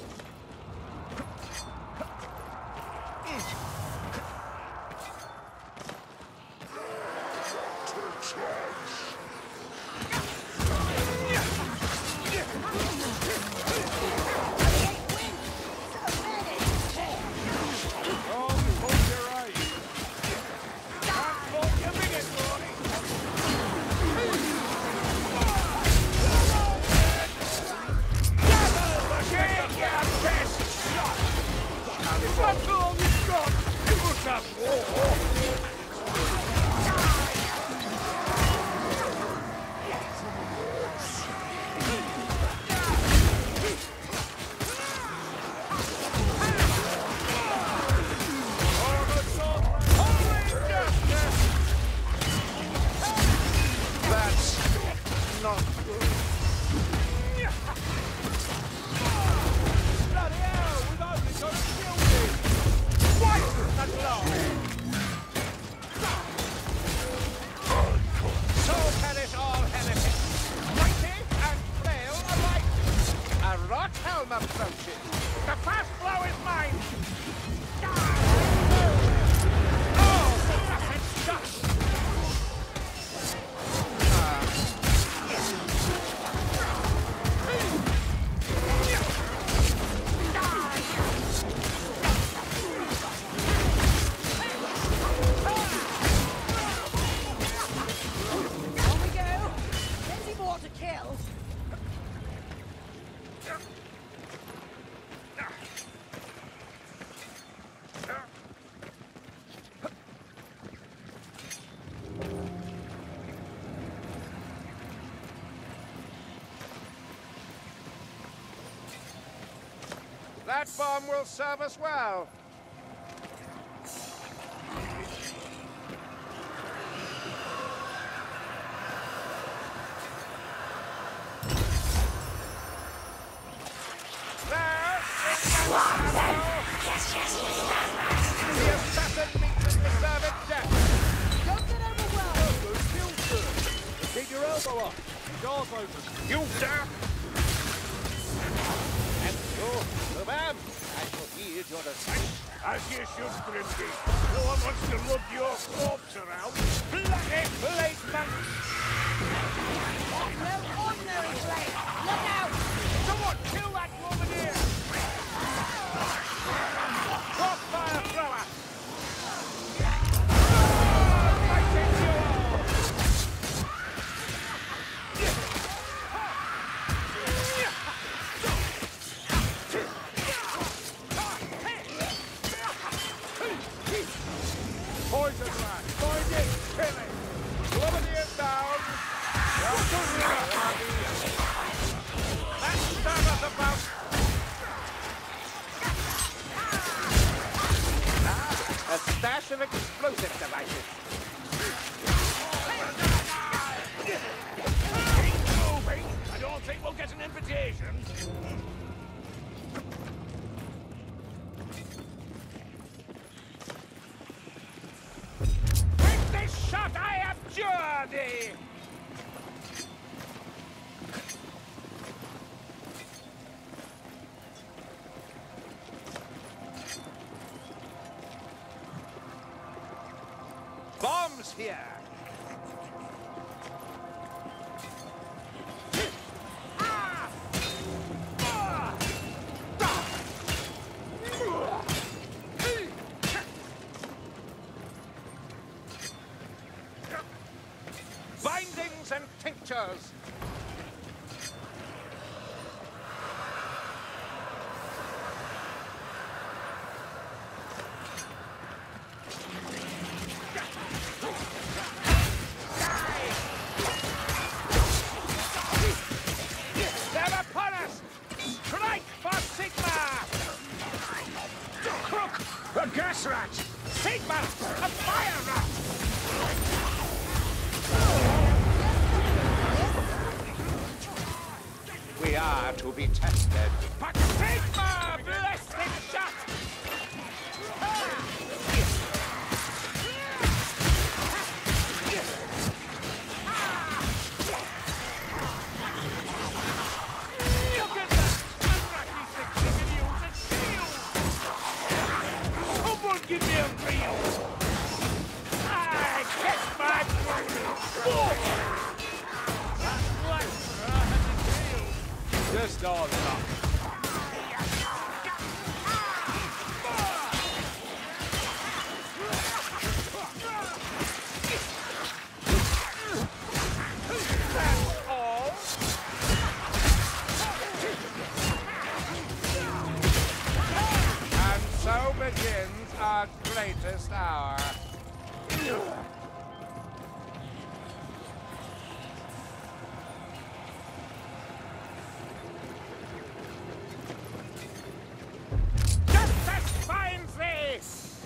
Speaker 5: of war! That bomb will serve us well. There, yes, yes, yes. The assassin meets his deserved death.
Speaker 2: Don't get overwhelmed.
Speaker 7: Keep your elbow up. The door's open.
Speaker 5: You dare!
Speaker 3: So, ma'am, I shall yield your advice.
Speaker 5: As you should, Grimby. No one wants to lug your corpse around. Bloody blade monks!
Speaker 2: That's no ordinary blade. Look out!
Speaker 5: Someone kill that woman here! Crossfire thrower! Fighting you all! Poison rat! Find it! Kill it! Plummet it down! Let's stab us about!
Speaker 3: A stash of explosive devices.
Speaker 5: Keep moving! I don't think we'll get an invitation. With this shot, I have journey! Bombs here! Ah! Ah!
Speaker 3: Bindings and tinctures.
Speaker 5: They're upon us! Strike for Sigma! Crook! A gas rat! Sigma! A fire rat!
Speaker 3: We are to be tested.
Speaker 5: But Sigma! Blessed shot! Look at that! Unlucky thing can use a shield! Someone give me a reel! I get my Whoa! That blaster has a shield!
Speaker 7: Just hard enough.
Speaker 5: That's all?
Speaker 3: And so begins our greatest tower. Justice finds thee!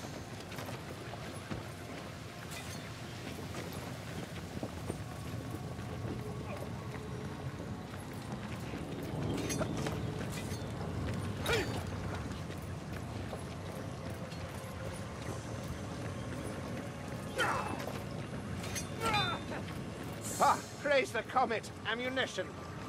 Speaker 3: Ah, praise the comet! Ammunition!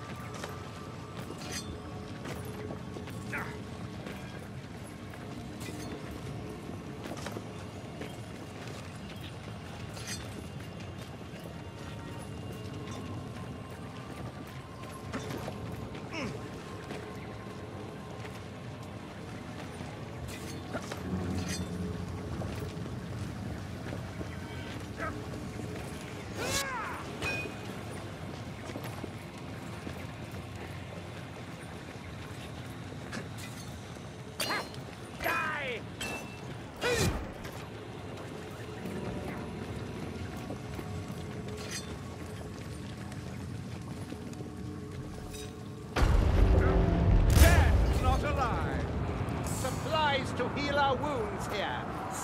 Speaker 3: Die! Dead, not alive. Supplies to heal our wounds here.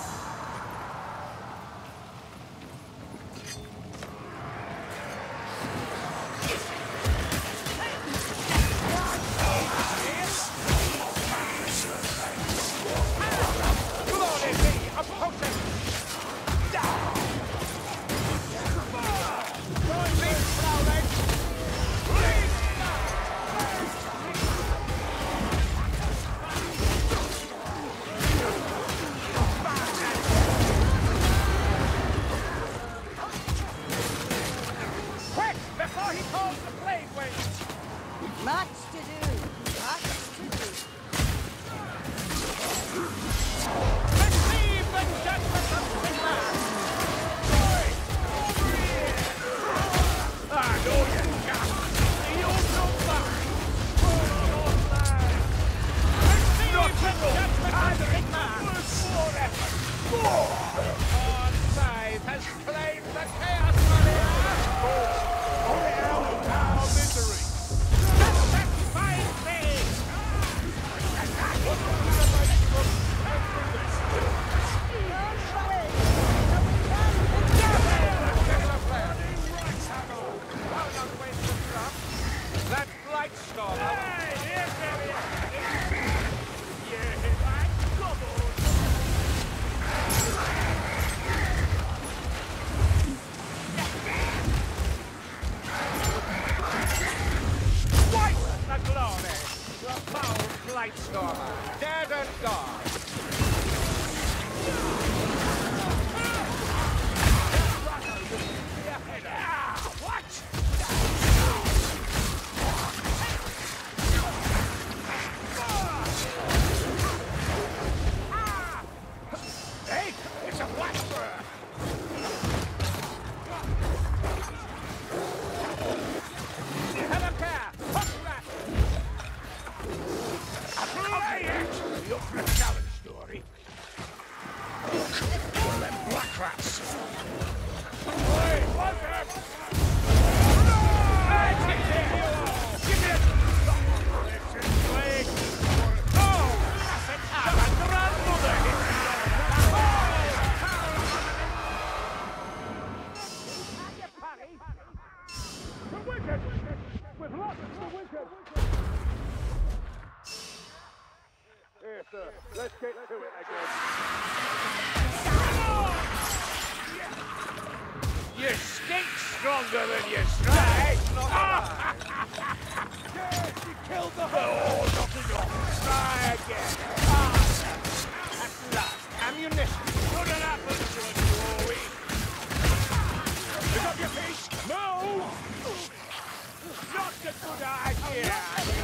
Speaker 3: Glory be a potent! Leap, Fraulein! Leap! Quick, before he calls the plague wings!
Speaker 2: Much to do. Much to do.
Speaker 3: Receive the judgment of Sigmar! Boy, over here! Ah, no, you can't! You'll go back! Oh, man! Receive the judgment of Sigmar! Our scythe has claimed the Chaos Warrior!
Speaker 7: Put it out of our misery.
Speaker 3: Justice finds thee! That blight storm! Hey, here, baby! Yeah, I doubled! Twice the glory! The foul blight stormer, dead and gone! Ah, what? Ah! Hey, it's a blackbird! Have a care! Watch that! Play it! You're for a challenge story. One of them black rats. Oi, what's up? Hey, take it! Give me a... It's in plague. Oh, that's it. Ah, my grandmother hit me. The wicked! With lots of the wicked! Here, sir. Let's get to it again. You stink stronger than you strike! Yes, you killed the whole... Oh, nothing off! Try again! Ah. At last, ammunition! Couldn't happen to us, Rory! Pick up your fish! No! Not a good idea!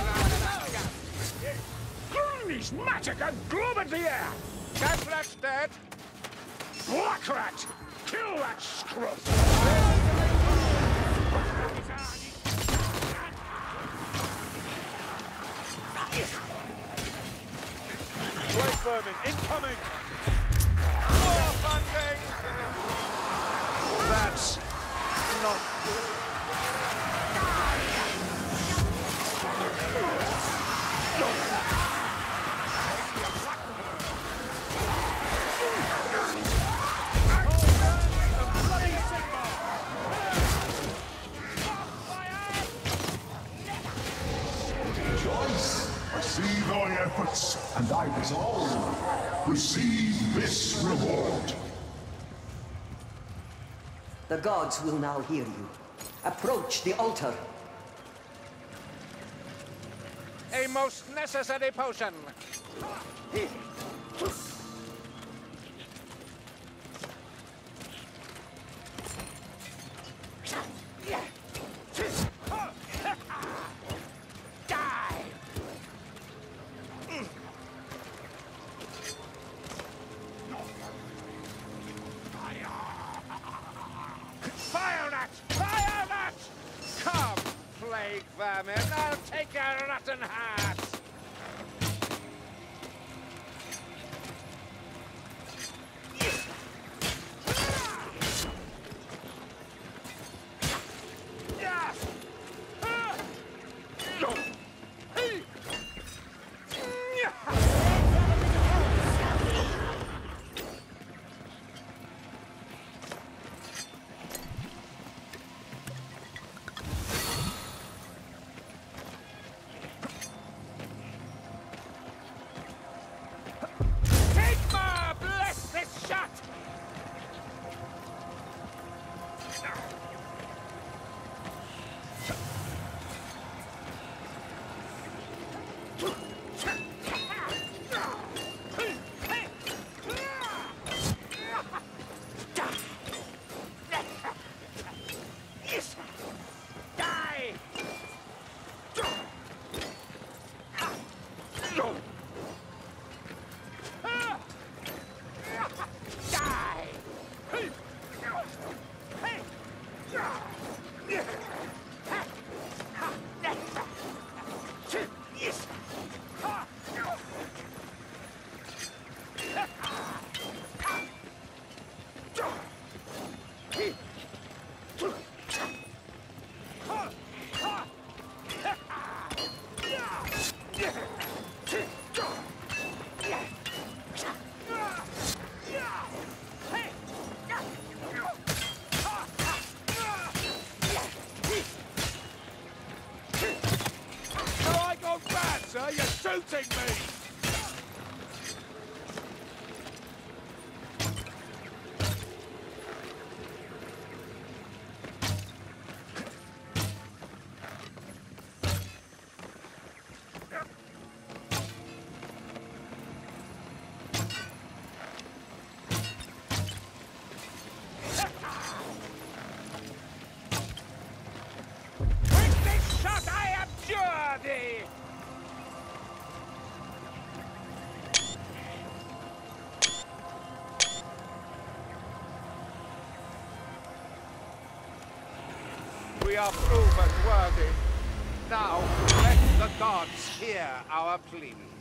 Speaker 3: He's magic and gloom in the air! That rat's dead! Black rat! Kill that scrub! Blade vermin incoming! More thunder!
Speaker 1: The gods will now hear you. Approach the altar.
Speaker 3: A most necessary potion. Fire that! Fire that! Come, plague vermin, I'll take your rotten heart! Sigma, bless this shot! Die! Sir, you're shooting me! With this shot, I abjure thee! We are proven worthy. Now, let the gods hear our plea.